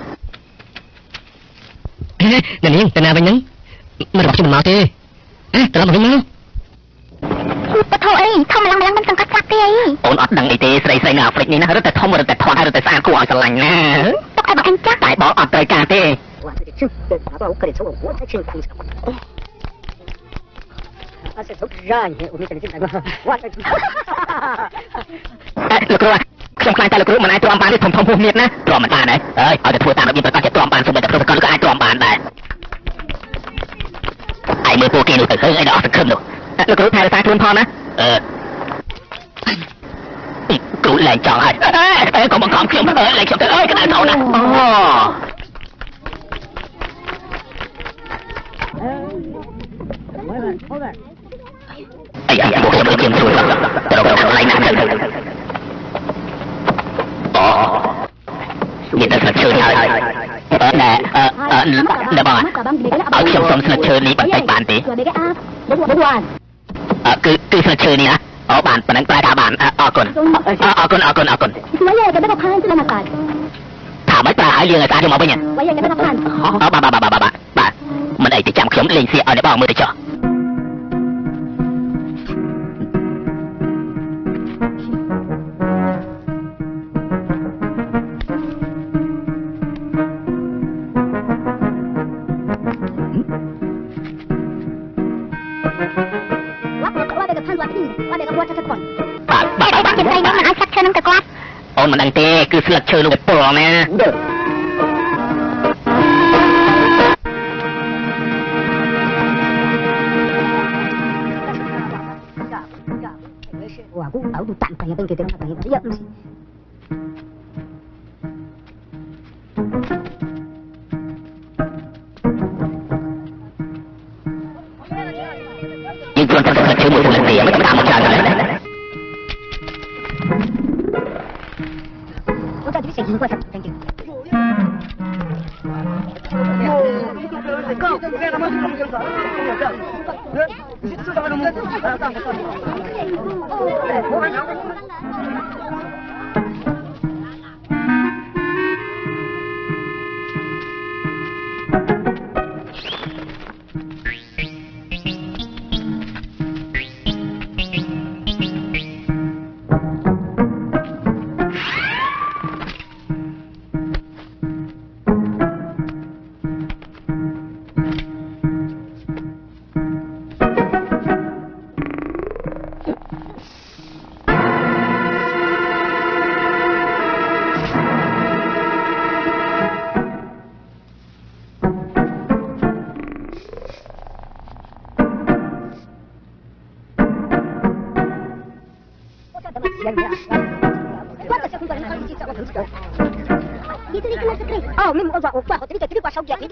អ្នកនាងទៅណាវិញហ្នឹងមិនរបស់ខ្ញុំមកទេអេត្រឡប់មកវិញមកបថោអីធំម្លងម្លងមិនសង្កត់ស្លាប់ទេអីអូនអត់ដឹងអីទេស្រីស្រីនៅអាហ្វ្រិកនេះណារត់តែធំរត់តែធាត់ហើយរត់តែស្អាតគួរឲ្យស្រឡាញ់ណាទុកឲ្យបងអញចាស់តែបងអត់ត្រូវការទេលោកគ្រូខ្ញុំខ្លាចតែលោកគ្រូមិនអាចទ្រាំបានទេធំធំពុះមៀតណាទ្រាំមិនបានហើយអើយឲ្យតែធ្វើតាមរបៀបប្រកាសជាទ្រាំបានសូម្បីតែប្រកាសក៏អាចទ្រាំបានដែរឯងមើលពួកគេនោះទៅឃើញអីដល់អត់សង្ឃឹមនោះលោកគ្រូថែរក្សាខ្លួនផងណាអឺគ្រូលែងចង់ហើយអើកុំបង្ខំខ្ញុំអើលែងខ្ញុំទៅអើយកណ្ដាលថោណាអូអីអីពួកខ្ញុំខ្ញុំជួយទៅទៅកន្លែងណាទៅអូមានតែស្លឹកឈើហើយណែអឺអឺណែបងឲ្យខ្ញុំសុំស្លឹកឈើនេះបន្តិចបានទេអឺគឺគឺស្លឹកឈើនេះណាអូបានប៉ុណ្ណឹងប្រែថាបានអរគុណអរគុណអរគុណអរគុណថាមិនប្រើឲ្យយើងឲ្យស្អាតយកមកវិញអូបាទបាទបាទបាទបាទមិនអីទៅចាំខ្ញុំលេងសៀកឲ្យអ្នកបងមើលទៅចុះអូនមិនដឹងទេគឺស្លឹកឈើនោះវាពុលណា哇，我搞到蛋蛋嘅，等佢等下等佢一唔คือมือคนเสียไม่ต้องตามมาจานเลย我在这里写英国上，等等。哦，没我说我怪好，这里这里怪少见，你这。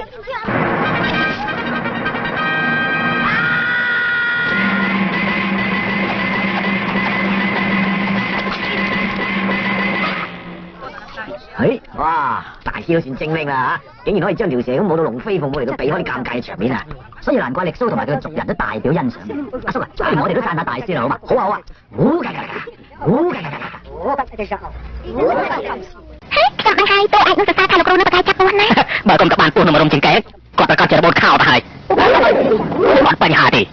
哎，哇！大師都算精明啦嚇，竟然可以將條蛇咁舞到龍飛鳳舞嚟到避開啲尷尬嘅場面啊！所以難怪力蘇同埋佢嘅族人都大表欣賞。阿叔啊，不如我哋都讚下大師啦，好嘛？好啊好啊！好㗎㗎㗎，好㗎㗎㗎。 ហេចាំបង្ហាញតួឯកនឹងសរសើរថាលោកគ្រូនៅបកាយចាប់ពោះណាបើកុំក្បានពោះនៅមរុំជាងកែគាត់ប្រកាសជារបូតខោទៅហើយអត់បញ្ហាទេ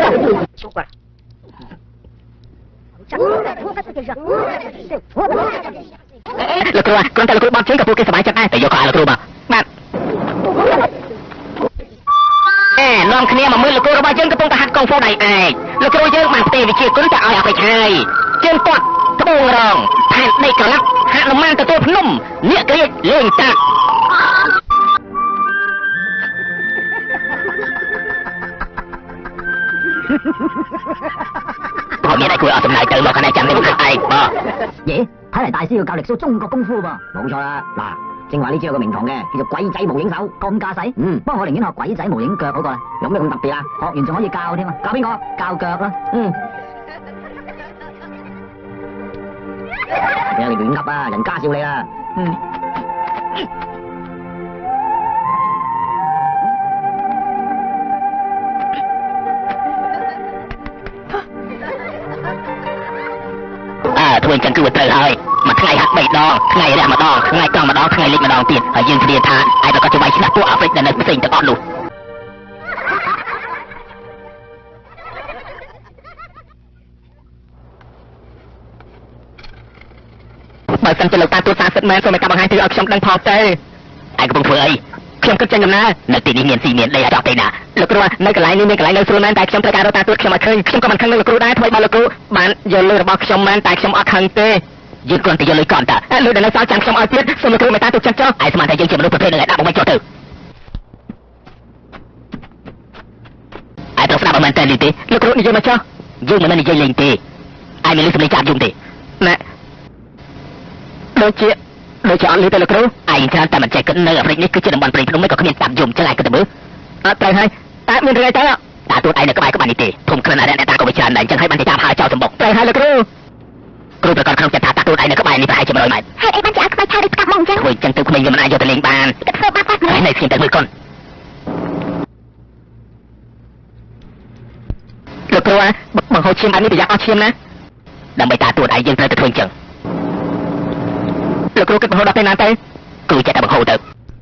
លោកគ្រូគ្រាន់តែលោកគ្រូបត់ជើងក៏ពួកគេសប្បាយចិត្តដែរតែយកខោលោកគ្រូមកបាទអេនាំគ្នាមកមើលលោកគ្រូរបស់យើងកំពុងតែហាត់កុងហ្វូដៃឯកលោកគ្រូយើងបានផ្ទេរវិជាគុណទៅឲ្យអភិឆ័យជើងពាត់ត្បូងរងផែនដីក្រឡាប់ហាក់លំមានទទួលភ្នំនាគក្រៀកលេងតា我面嚟佢我仲嚟對落緊你陣你冇睇噃。 咦，睇嚟大師要教力蘇中國功夫噃。冇錯啦，嗱，正話呢招有個名堂嘅，叫做鬼仔無影手，咁架勢。嗯，不過我寧願學鬼仔無影腳好過啦。有咩咁特別啊？學完仲可以教添啊？教邊個？教腳啦。嗯。你亂噏啊！人家笑你啊。嗯。ធ្វើអញ្ចឹងគឺវាត្រូវហើយមួយថ្ងៃហាត់បីដងថ្ងៃរះម្ដងថ្ងៃកង់ម្ដងថ្ងៃលិចម្ដងទៀតហើយយើងធានាថាឯប្រកាសជាវាយឆ្នះពួកអាហ្វ្រិកដែលនៅផ្សេងទាំងអស់នោះបើសិនជាលោកតាទួតសាសិទ្ធមែនសូមឲ្យកាប់បង្ហាញទិសឲ្យខ្ញុំដឹងផងទៅឯកំពុងធ្វើអីខ្ញុំគិតចេញដំណើរនៅទីនេះមានស៊ីមានដីអាចអត់ទេណាលោកគ្រូនៅកន្លែងនេះមានកន្លែងនៅស្រួលមែនតែខ្ញុំត្រូវការរកតាទួតខ្ញុំឲ្យឃើញខ្ញុំក៏មិនខឹងនឹងលោកគ្រូដែរធ្វើឲ្យលោកគ្រូបានយកលុយរបស់ខ្ញុំមែនតែខ្ញុំអត់ខឹងទេយើងគ្រាន់តែយកលុយកន្តតើលុយដែលនៅសល់ចាំខ្ញុំឲ្យទៀតសូមលោកគ្រូមេត្តាទូចាត់ចុះឯស្មានតែយើងជាមនុស្សប្រភេទនឹងដាក់បងមិនចុះទៅឯត្រូវស្ដាប់ឲ្យមែនតើនេះទេលោកគ្រូនិយាយមកចុះយើងមិនមែននិយាយលេងទេឯមានលុយសម្លេងចាប់យំទេណាដូចជាដូចជាអត់លឺទៅលោកគ្រូឯងច្រើនតែមិនចេះគិតនៅអាហ្វ្រិកនេះគឺជាតំបន់ព្រៃភ្នំមិនក៏គ្មានតាមយំចឹងឯងគិតទៅមើលអត់ត្រូវហើយតែមានរឿងអីទៅតាទួតឯងនៅក្បែរក្បែរនេះទេធំក្លិនអរិយអ្នកតាក៏វិចារដែរចឹងហើយបានតែចាប់ហើយចោលសម្បុកត្រូវហើយលោកគ្រូគ្រូប្រកាសក្នុងចិត្តថាតាទួតឯងនៅក្បែរនេះប្រហែលជាមួយរយម៉ែត្រហេតុអីបានជាឲ្យក្បាច់ឆៅដូចផ្កាប់មកអញ្ចឹងធ្វើចឹងទៅក្មេងវាមិនអាចយកទៅលេងបានគិតធ្វើបាបបាត់នៅស្គៀមទៅមើលកុនលោកគ្រូបង្ហូរឈាមបែបនេះប្រយ័ត្នអស់ឈាមណាដើម្បីតាទួតឯងយើងត្រូវទៅធ្វើចឹងលោកគ្រូគិតបង្ហូរដល់ពេលណាទៅគ្រូចេះតែបង្ហូរទៅ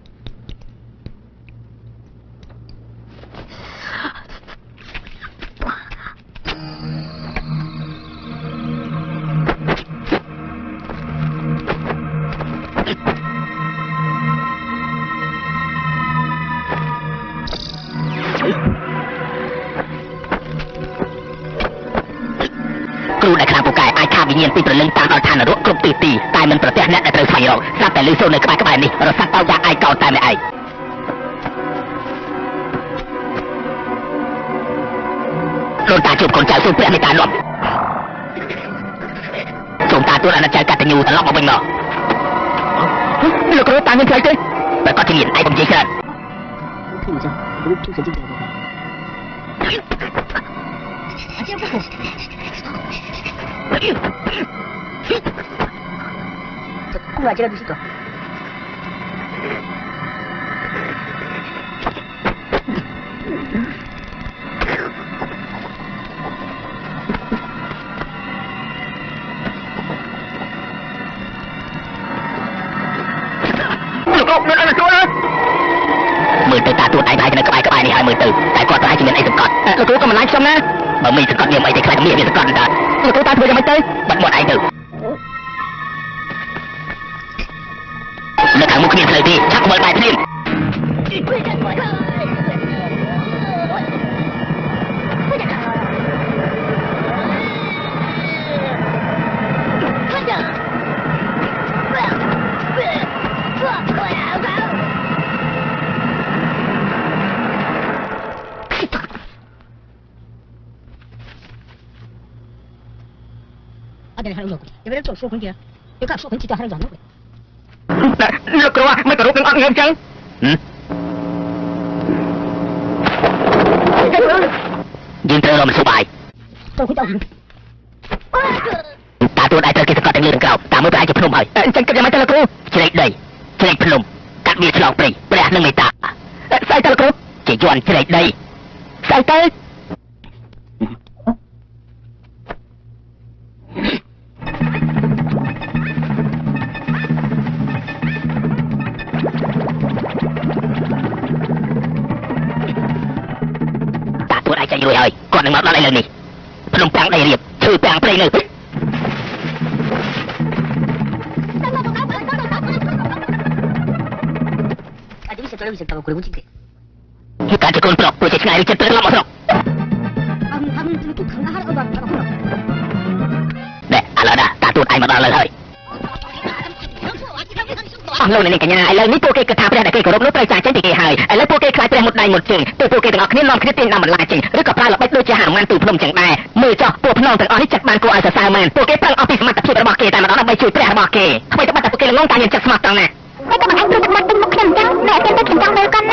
គ្រូដែលខ្លាំងពូកែអាចខាបវិញ្ញាណពីព្រលឹងតាមដល់ឋាននរកគ្រប់ទិសទីតែមិនប្រទះអ្នកដែលត្រូវស្វែងរកស្រាប់តែលឺសូរនៅក្បែរក្បែរនេះរសាត់តោយ៉ាងឯកោតែម្នាក់ឯងលោកតាជួបកូនចៅសូមព្រះមេត្តានាំសូមតាទូលអាណិតចៅកតញ្ញូត្រឡប់មកវិញមកលោកគ្រូតាមានផ្លូវទេបើគាត់ជាមានឯងកុំនិយាយច្រើន听着，不是就是这个。 Keluar je dari situ. Mười từ ta tuột ai bài cho nên các bài các bài này hai mười từ tại quạt lại chỉ nên ai sập cọt lúc đó có mình lái xong nè mà mình sập cọt nhiều mày thì khai tấm miệng sập cọt đó lúc đó ta thuê cho mày tới bật một ai từ nó thằng một miệng lời đi chắc một bài thêm ada yang harus dia berada sok pun dia dia kan sok pun kita harus jangan lúc đó mấy cái rút nó ăn chân dương thơ rồi mình số bài tôi cũng đâu ta tuột ai tới cái sập cọt trên lưng cầu ta mới phải chụp phim rồi chân cái máy telco chỉ lấy đây chỉ lấy phim cắt biệt lọc bì bè nâng người ta sai telco chỉ chọn chỉ lấy đây sai tới ta tuột ai chạy rồi ơi còn đừng mất nó lại lần này phim bang đầy điệp thư bang play nữa ada bisa kalau bisa tahu kalau mungkin kita cekun blok proses ngari cepat lama blok kamu kamu itu kan ada orang orang nè ala dah ta tuột ai mà đó lời hơi ông lâu này này cả nhà lời ní poke kata pada cái cổ đốc nốt tay trái trên thì kỳ hài lấy poke khai pada một đài một chừng từ poke từng ngọc khné non khné tiền nằm một lại chừng rồi gặp ra là bách đôi chia hàng man từ phnom chẳng đài mười cho poke phnom từng ở chặt ban cô ai sợ sao man poke tăng office mặt tập trungរបស់គេតែម្ដងដើម្បីជួយព្រះរបស់គេអ្វីទៅបាត់តែ poke ល្ងងតាញចាក់ស្មាត់តង់ណាតែក៏មិនអាចធ្វើទឹកបាត់ទឹកមុខខ្ញុំចឹងតែអត់ទៅខ្ញុំចង់មើលកាន់ណា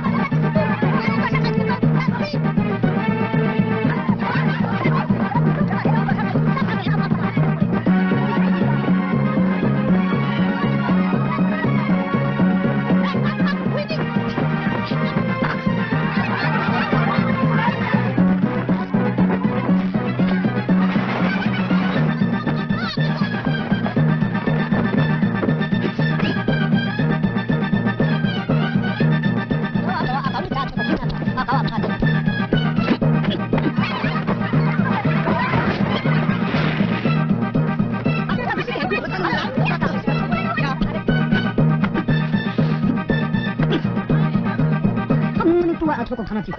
저거 하나 찍고.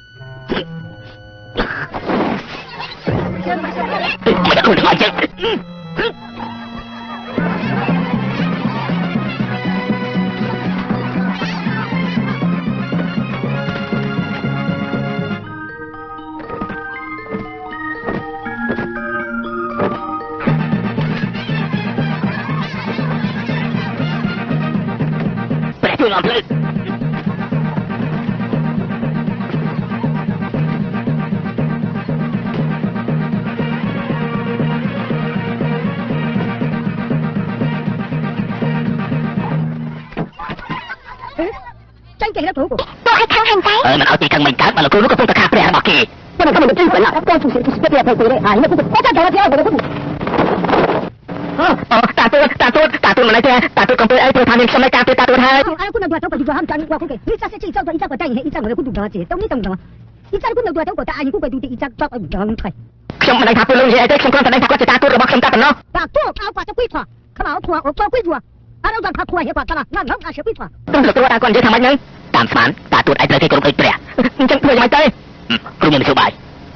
Mày đã không được hỏi chứ. Mày chưa làm thế. Tôi hay thăng hành cái. Ờ, mình ở chỉ cần mình cắt mà là cô lúc có phong tạc hạt để bỏ kì. Tôi là có mình tin phải là tôi chủ sĩ chủ sĩ biết là tôi đấy. À, nhưng mà tôi chắc chắn là thế rồi. Ờ, ta tôi, ta tôi, ta tôi mà nói thế, ta tôi còn tôi ấy tôi tham gia xong lại ta tôi ta tôi hai. Ai cũng được tôi phải ham trang qua cái. Lý ra sẽ chỉ cho tôi ít ra của trang hay ít ra của cũng đủ đó chứ. Tôi nghĩ rằng là ít ra cũng được tôi của ta ai cũng phải đủ ít ra cho tôi được thôi. Xong mà đánh tháp tôi luôn vậy, xong con ta đánh tháp có ta tôi rồi bóc xong ta nó. Ta tôi áo quả cho quy thỏa, không áo thỏa, áo quy thỏa. Anh đang tháp thỏa hiệu quả ta là ngang ngang sẽ quy thỏa. Tôi lực tôi ta còn dễ thằng anh nhá. Tạm phán, ta tôi ai tới cái con cái bẻ. Chẳng tôi mày tới. Không nhận số bài.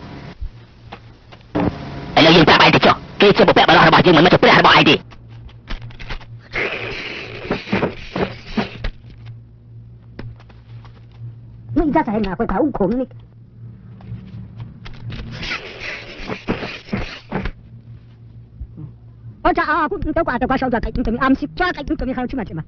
Ai lấy ta bài thì cho. Cái xe bộ bẻ bà lo bảo nhưng mà nó chụp bẻ bảo ai đi. Nó ra sẽ là phải tháo khổn đi. Ôi cha à, cũng đâu quả đâu quả sau rồi cái chúng tôi am xịt ra cái chúng tôi hay chứ mà chứ mà.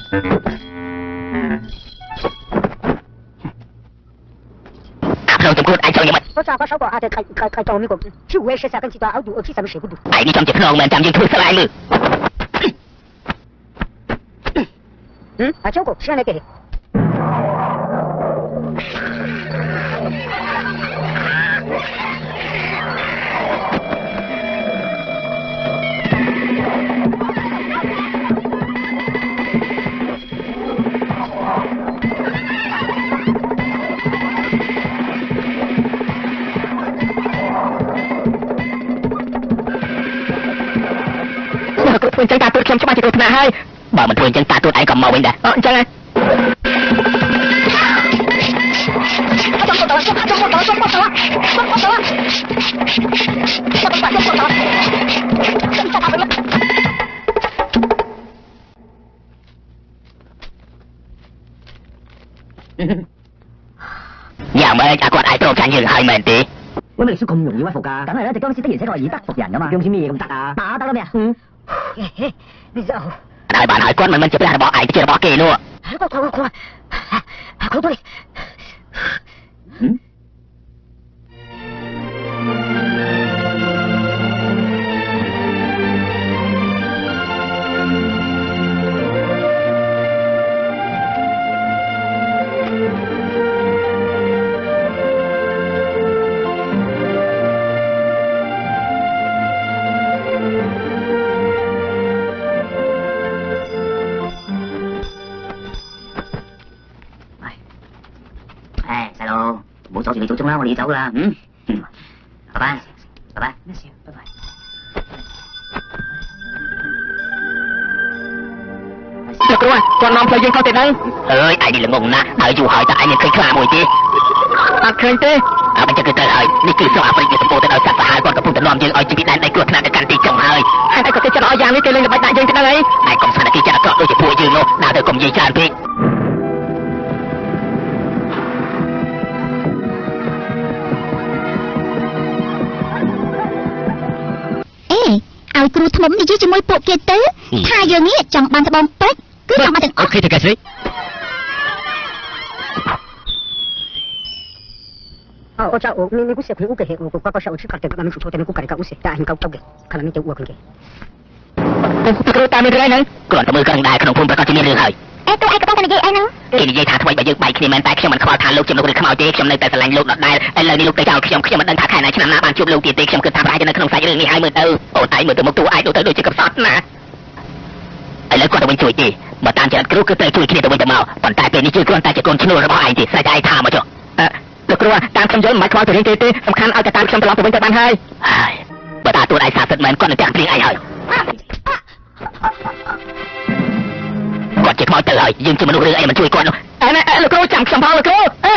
Không chồng cút ai cho nhưng mà 我找个手过啊，这开开开找美国，九月十三跟几多澳度，几三十五度。 ai đi trong chiếc nòng mình chạm dương thua sao ai mừ 嗯，啊，九个，谁来给的？ ធ្វើអញ្ចឹងតាទួតខ្ញុំច្បាស់ជាគ្រោះថ្នាក់ហើយបើមិនធ្វើអញ្ចឹងតាទួតឯងក៏មកវិញដែរអញ្ចឹងហ៎យ៉ាងម៉េចអាគាត់អាចប្រកចាញ់យើងហើយមែនទេ喂，咩歷史咁容易屈服㗎？梗係啦，隻僵屍的而且確係以德服人㗎嘛。僵屍咩嘢咁得啊？打得啦咩啊？嗯。 你知道？ ហើយបានហើយគាត់មិនមិនជាព្រះរបស់ឯងជារបស់គេនោះ快快快快！快对！ 嗯。 阻住你祖宗啦，我哋要走啦，嗯，嗯，拜拜，拜拜，咩事？拜拜。លោកគ្រូគាត់នាំផ្លូវយើងទៅទៀតហ្នឹងអើយឯងនេះល្ងងណាស់ហើយយូរហើយតើឯងមានឃើញខ្លាមួយទេអត់ឃើញទេអើបញ្ជាក់គឺទៅហើយនេះគឺសូមអាហ្វ្រិកវាសម្បូរទៅដោយសត្វសាហាវគាត់កំពុងតែនាំយើងឲ្យជីវិតដែនដីគ្រោះថ្នាក់ទៅកាន់ទីចុងហើយហើយតែគាត់គេចិត្តឲ្យយ៉ាងនេះគេលេងល្បិចដាក់យើងទៅហ្នឹងឯងឯងកុំស្មានតែគេចិត្តអាក្រក់ដូចជាពួកយើងនោះដើរទៅកុំនិយាយច្រើនពេកឲ្យគ្រូធ្នំនិយាយជាមួយពួកគេទៅថាយើងនេះចង់បានត្បូងពេជ្រគឺចង់បានទាំងអស់អូខេទៅកែស្រី អោចាអូមីមីគូសេព្រីអូកេហេអូកូប៉ាប៉ាសាអូឈីកាត់តែមិនឈូទៅតែគូការីកាអូសេតែហិនកោកោកេខាងនេះទៅអួកគេគ្រូតាមនេះហ្នឹងគ្រាន់តែមើលកណ្ដាលក្នុងភូមិប្រកាសជាមានរឿងហើយអេតើឯងកំពុងតែនិយាយអីហ្នឹងគេនិយាយថាថ្មីបើយើងបែកគ្នាមែនតែខ្ញុំមិនខ្វល់ថាលោកជាមនុស្សឬខ្មោចទេខ្ញុំនៅតែស្រឡាញ់លោកដដែលឥឡូវនេះលោកទៅចោលខ្ញុំខ្ញុំមិនដឹងថាខែណាឆ្នាំណាបានជួបលោកទៀតទេខ្ញុំគិតថាប្រហែលជានៅក្នុងសាច់រឿងនេះហើយមើលទៅអូនឯងមើលទៅមុខតួឯងដូចទៅដូចជាកំសត់ណាឥឡូវគាត់ទៅវិញជួយទេបើតាមចរិតគ្រូគឺត្រូវជួយគ្នាទៅវិញទៅមកប៉ុន្តែពេលនេះជួយគ្រាន់តែជាកូនឈ្នួលរបស់ឯងទេស្រេចតែឯងថាមកចុះអឺលោកគ្រូតាមខ្ញុំយល់មិនខ្វល់ទៅរឿងទេទេសំខាន់ឲ្យតែតាមខ្ញុំត្រឡប់ទៅវិញទៅបានហើយហើយបើតាទួតឯងសាសិទ្ធមែនគាត់នឹងទាំងព្រៀងឯងហើយគាត់ជាខ្មោចទៅហើយយើងជាមនុស្សរឿងអីមិនជួយគាត់នោះអើណាលោកគ្រូចាំខ្ញុំផងលោកគ្រូអើ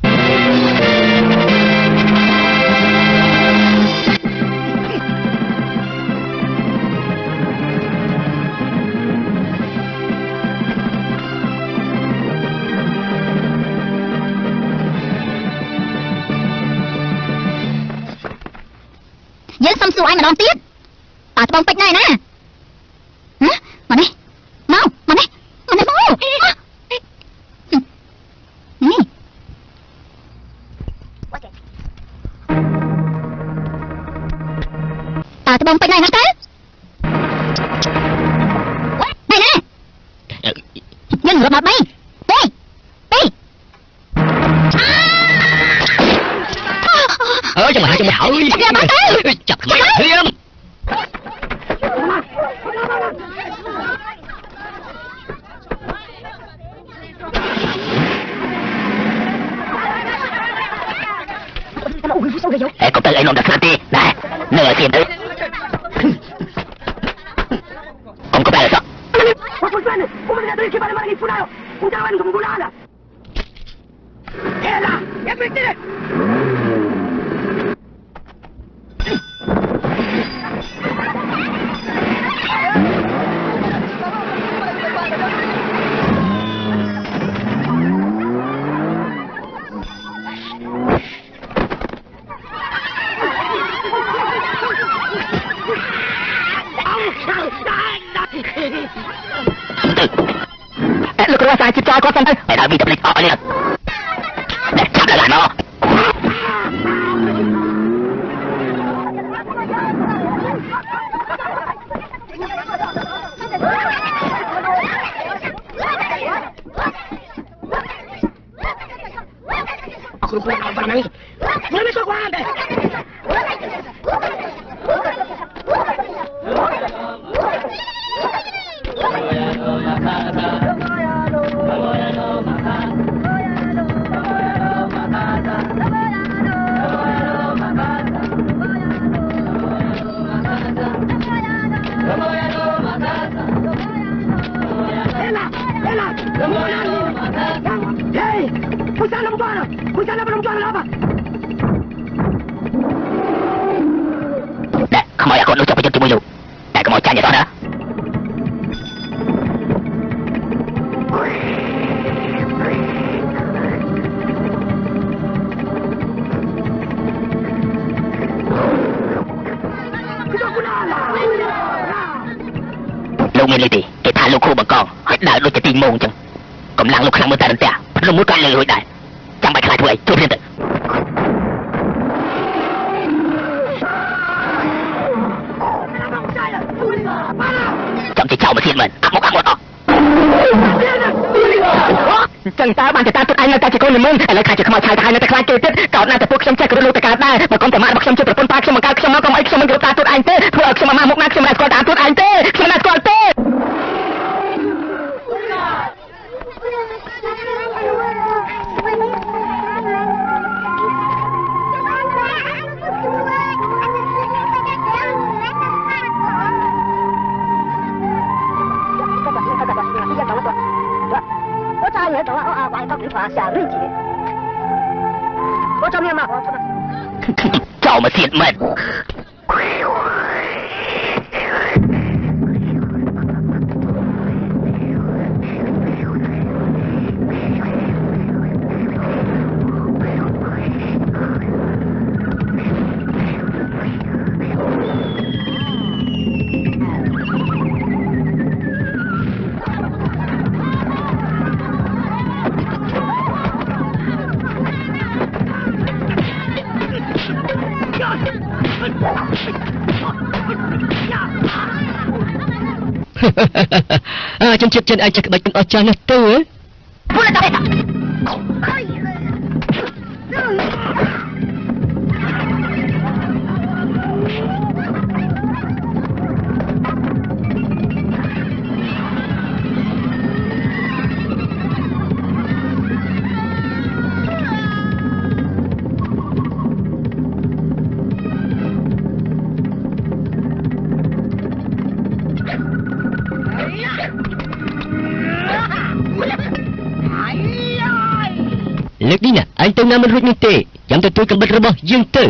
យើងសុំសួរឯងម្ដងទៀតតើត្បូងពេជ្រណែណាហ៎មកនេះមកមកនេះមកនេះមកនេះតើត្បូងពេជ្រណែណាតើណែណាយើងរត់មកបីទេទេអើយចាំមកចាំមកហើយចាប់ខ្លួនព្រាម Ê, cậu tự anh nộp đặt sẵn đi. Này, nơi ở tiền đấy. Không có bài là sao? Từ Eh, lu keluar saya cipta kuasa tu. Eh, dah bisa beli apa ni? Dah cap dah mau. Aku lupa apa nangis. Mana masuk gua ande? Hei, pusana mtuana, pusana mtuana lapa. Dah, kamu ya kau lu cepat cepat dulu. Dah, kamu cari sana. Lu militi, kita lu khu bằng con, hết đời lu chỉ tin môn chừng. กำลังลุกขึ้นมือแต่เตี้ยพลุมุดกันเลยได้จังไปคลายถ้วยจุดเด่นจำจะเช่ามาเสียมันอักมกอักหมดออกจังตาบ้านจะตาตุดไอ้นั่นตาจะโกนมึงอะไรใครจะขโมยชายไทยนั่นแต่คลายเกิดเก่าหน้าแต่พวกฉันแค่กระโดดตะการได้บอกกองแต่มาบอกฉันจะประปนปากฉันมันกาฉันมันก็ไม่ฉันมันเกี่ยวตาตุดไอ้เต้เพื่อฉันมาหมกนักฉันมาสกอตตาตุดไอ้เต้ฉันมาสกอตเต้也懂了啊！晚上给他下瑞姐，我找面嘛，我找的。 找么铁门？ À, chân chân chân ai chắc bạch ở cha nó tư ấy. Lực đi nè, anh tahu nama Ruth ni teh. Yang tentu kebat rebah yang tu.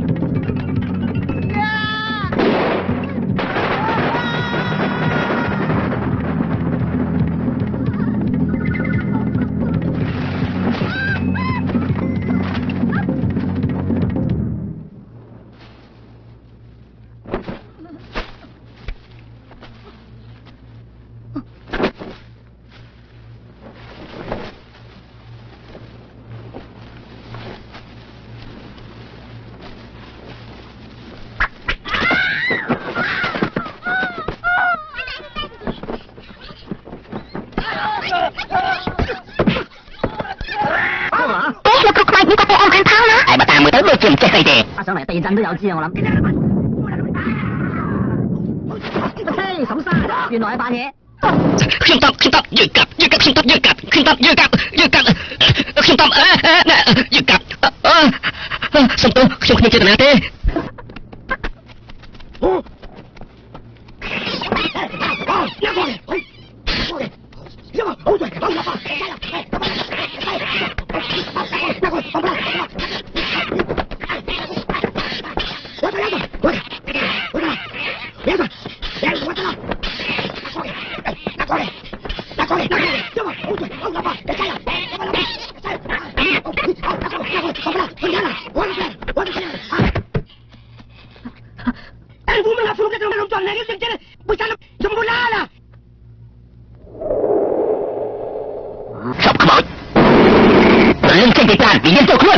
Sao này地震都有知啊！我諗。嘿，手生，原來係扮嘢。Khiêm tâm, khiêm tâm, dư cặp, dư cặp, khiêm tâm, dư cặp, khiêm tâm, dư cặp, dư cặp, khiêm tâm, dư cặp. Xong tôi, không không chơi nào thế. ចូលខ្លួន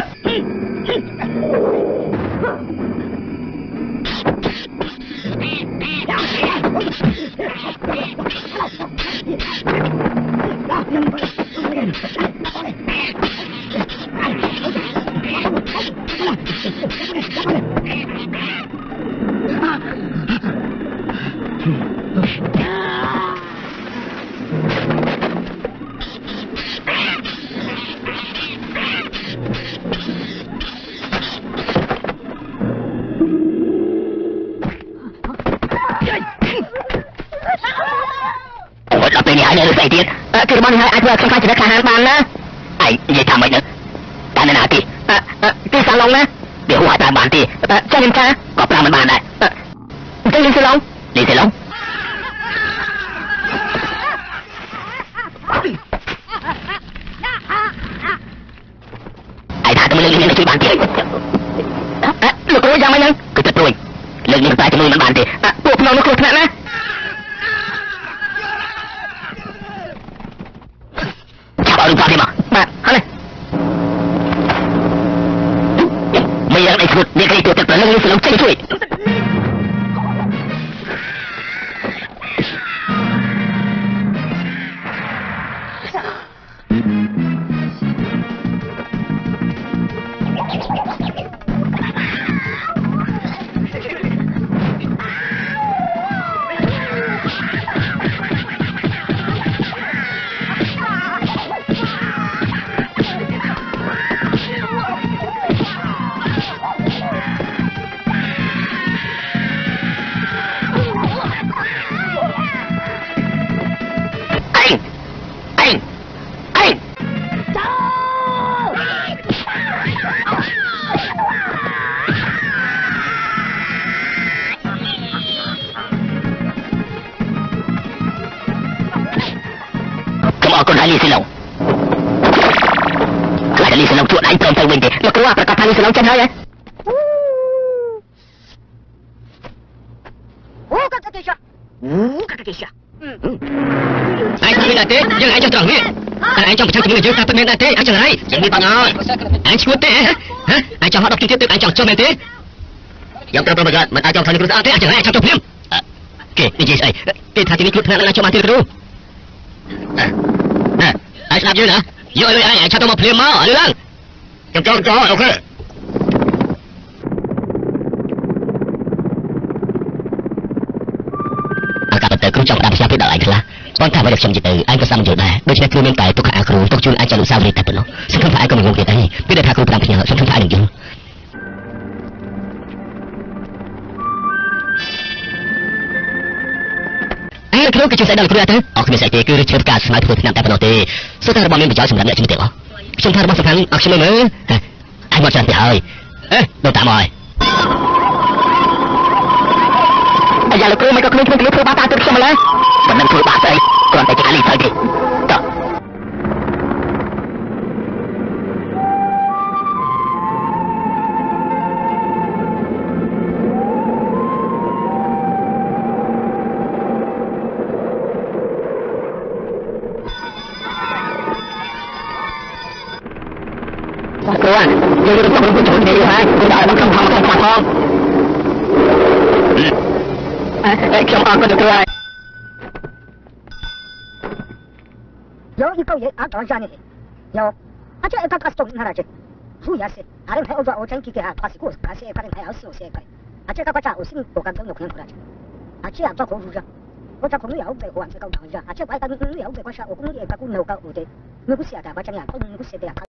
ដល់ពេលនេះហើយនៅស្អីទៀតគឺរបស់នេះហើយអាចធ្វើឲ្យខ្ញុំខ្លាចជាខាងហានបានណាឯងនិយាយថាម៉េចហ្នឹងតែនៅណាទីទីសាឡុងណាវាហួសឲ្យតាមបានទេចាស់ខ្ញុំថាក៏ប្រាំមិនបានដែរអញ្ចឹងលីសាឡុងលីសាឡុងឯថាតែលើកនេះជួយបានទៀតលោកគ្រូយ៉ាងម៉េចហ្នឹងគឺទឹកព្រួយលើកនេះតែជាមួយមិនបានទេពួកខ្ញុំនោះគ្រោះថ្នាក់ណាเอาลูกตาดิมามาฮะเลยไม่ยังไอ้สุดนี่ใครตัวจับตัวนึงนี่สิลองใจช่วยคนไทยลีสิลงใครจะลีสิลงจวดไอ้ตรงไปวิ่งดิแล้วก็ว่าประกาศทางลีสิลงจะเท่าไหร่โอ้กักเกชะโอ้กักเกชะไอ้ทำไม่ได้เต้ยังไอ้จังตรงนี้แต่ไอ้จังประชันจะมีเยอะแต่ไม่ได้เต้ไอ้จังไรยังมีปัญหาไอ้ชิวเต้ฮะไอ้จังฮอดอกจุดเต้ไอ้จังจอมเต้ยังประประกาศมันไอ้จังทางนี้กรุ๊ปเต้ไอ้จังไรไอ้จังจบเพียงเก๋นี่จีไอ้เต้ทางนี้กรุ๊ปทางนั้นไอ้จังมาที่กรุ๊ปไอ้สนับยืนนะยืนเลยไอ้ชาต้องมาเพลียมาเรื่องจับจ้องจ้อโอเคอากาศเตะครูจับดาบชาพิษอะไรกันล่ะตอนถ่ายมาจากชมจิตเตอร์ไอ้ก็ซ้ำอยู่ได้โดยเฉพาะครูเมืองไก่ตุกขาครูตกจุนไอ้จะลุซาวีแต่เป็นเนาะซึ่งคำถ่ายก็ไม่งงเกิดไอ้ไม่ได้พาครูตามเพียงซึ่งคำถ่ายหนึ่งเยอะគ្រូគឺជាស្អីដល់គ្រូអត់ទៅអស់គ្នាស្អីទេគឺរៀបការស្មៅធ្វើឆ្នាំតែប៉ុណ្ណោះទេសុទ្ធតែរបស់មានប្រយោជន៍សម្រាប់អ្នកជំនាញទាំងអស់ខ្ញុំថារបស់សំខាន់អស់ខ្ញុំមើលហើយមកច្រើនទៅហើយអេដល់តាមហើយអាយ៉ាលោកគ្រូមិនក៏គ្រូគ្រូធ្វើបាបតាមទៅខ្ញុំម្ល៉េះមិននឹងធ្វើបាបស្អីគ្រាន់តែជាអាលីស្អីទេតោះគ្រូអាយើងទៅទៅចូលនេះហើយគួរឲ្យមកក្នុងក្នុងផងអេខ្ញុំអរគុណគ្រូហើយយកอีกcâu嘢អត់ដល់ចានេះយកអត់ចេះកាត់កាត់ទៅណារ៉ាចេះហ្វូយ៉ាសេអរេហើយអូវអូចឹងគីគេអាប៉ាស៊ីគូសកាសេកានហើយអោស៊ីអូសេកាអត់ចេះកាត់កាត់អូស៊ីបូកាន់ទៅនោះខ្ញុំរ៉ាចេះអត់ចេះអត់ទៅគូរ៉ា我在公路要被我这搞到呀，而且外头公路要被我下，我公路也搞公路搞不得，我不晓得，我讲呀，公路不晓得呀。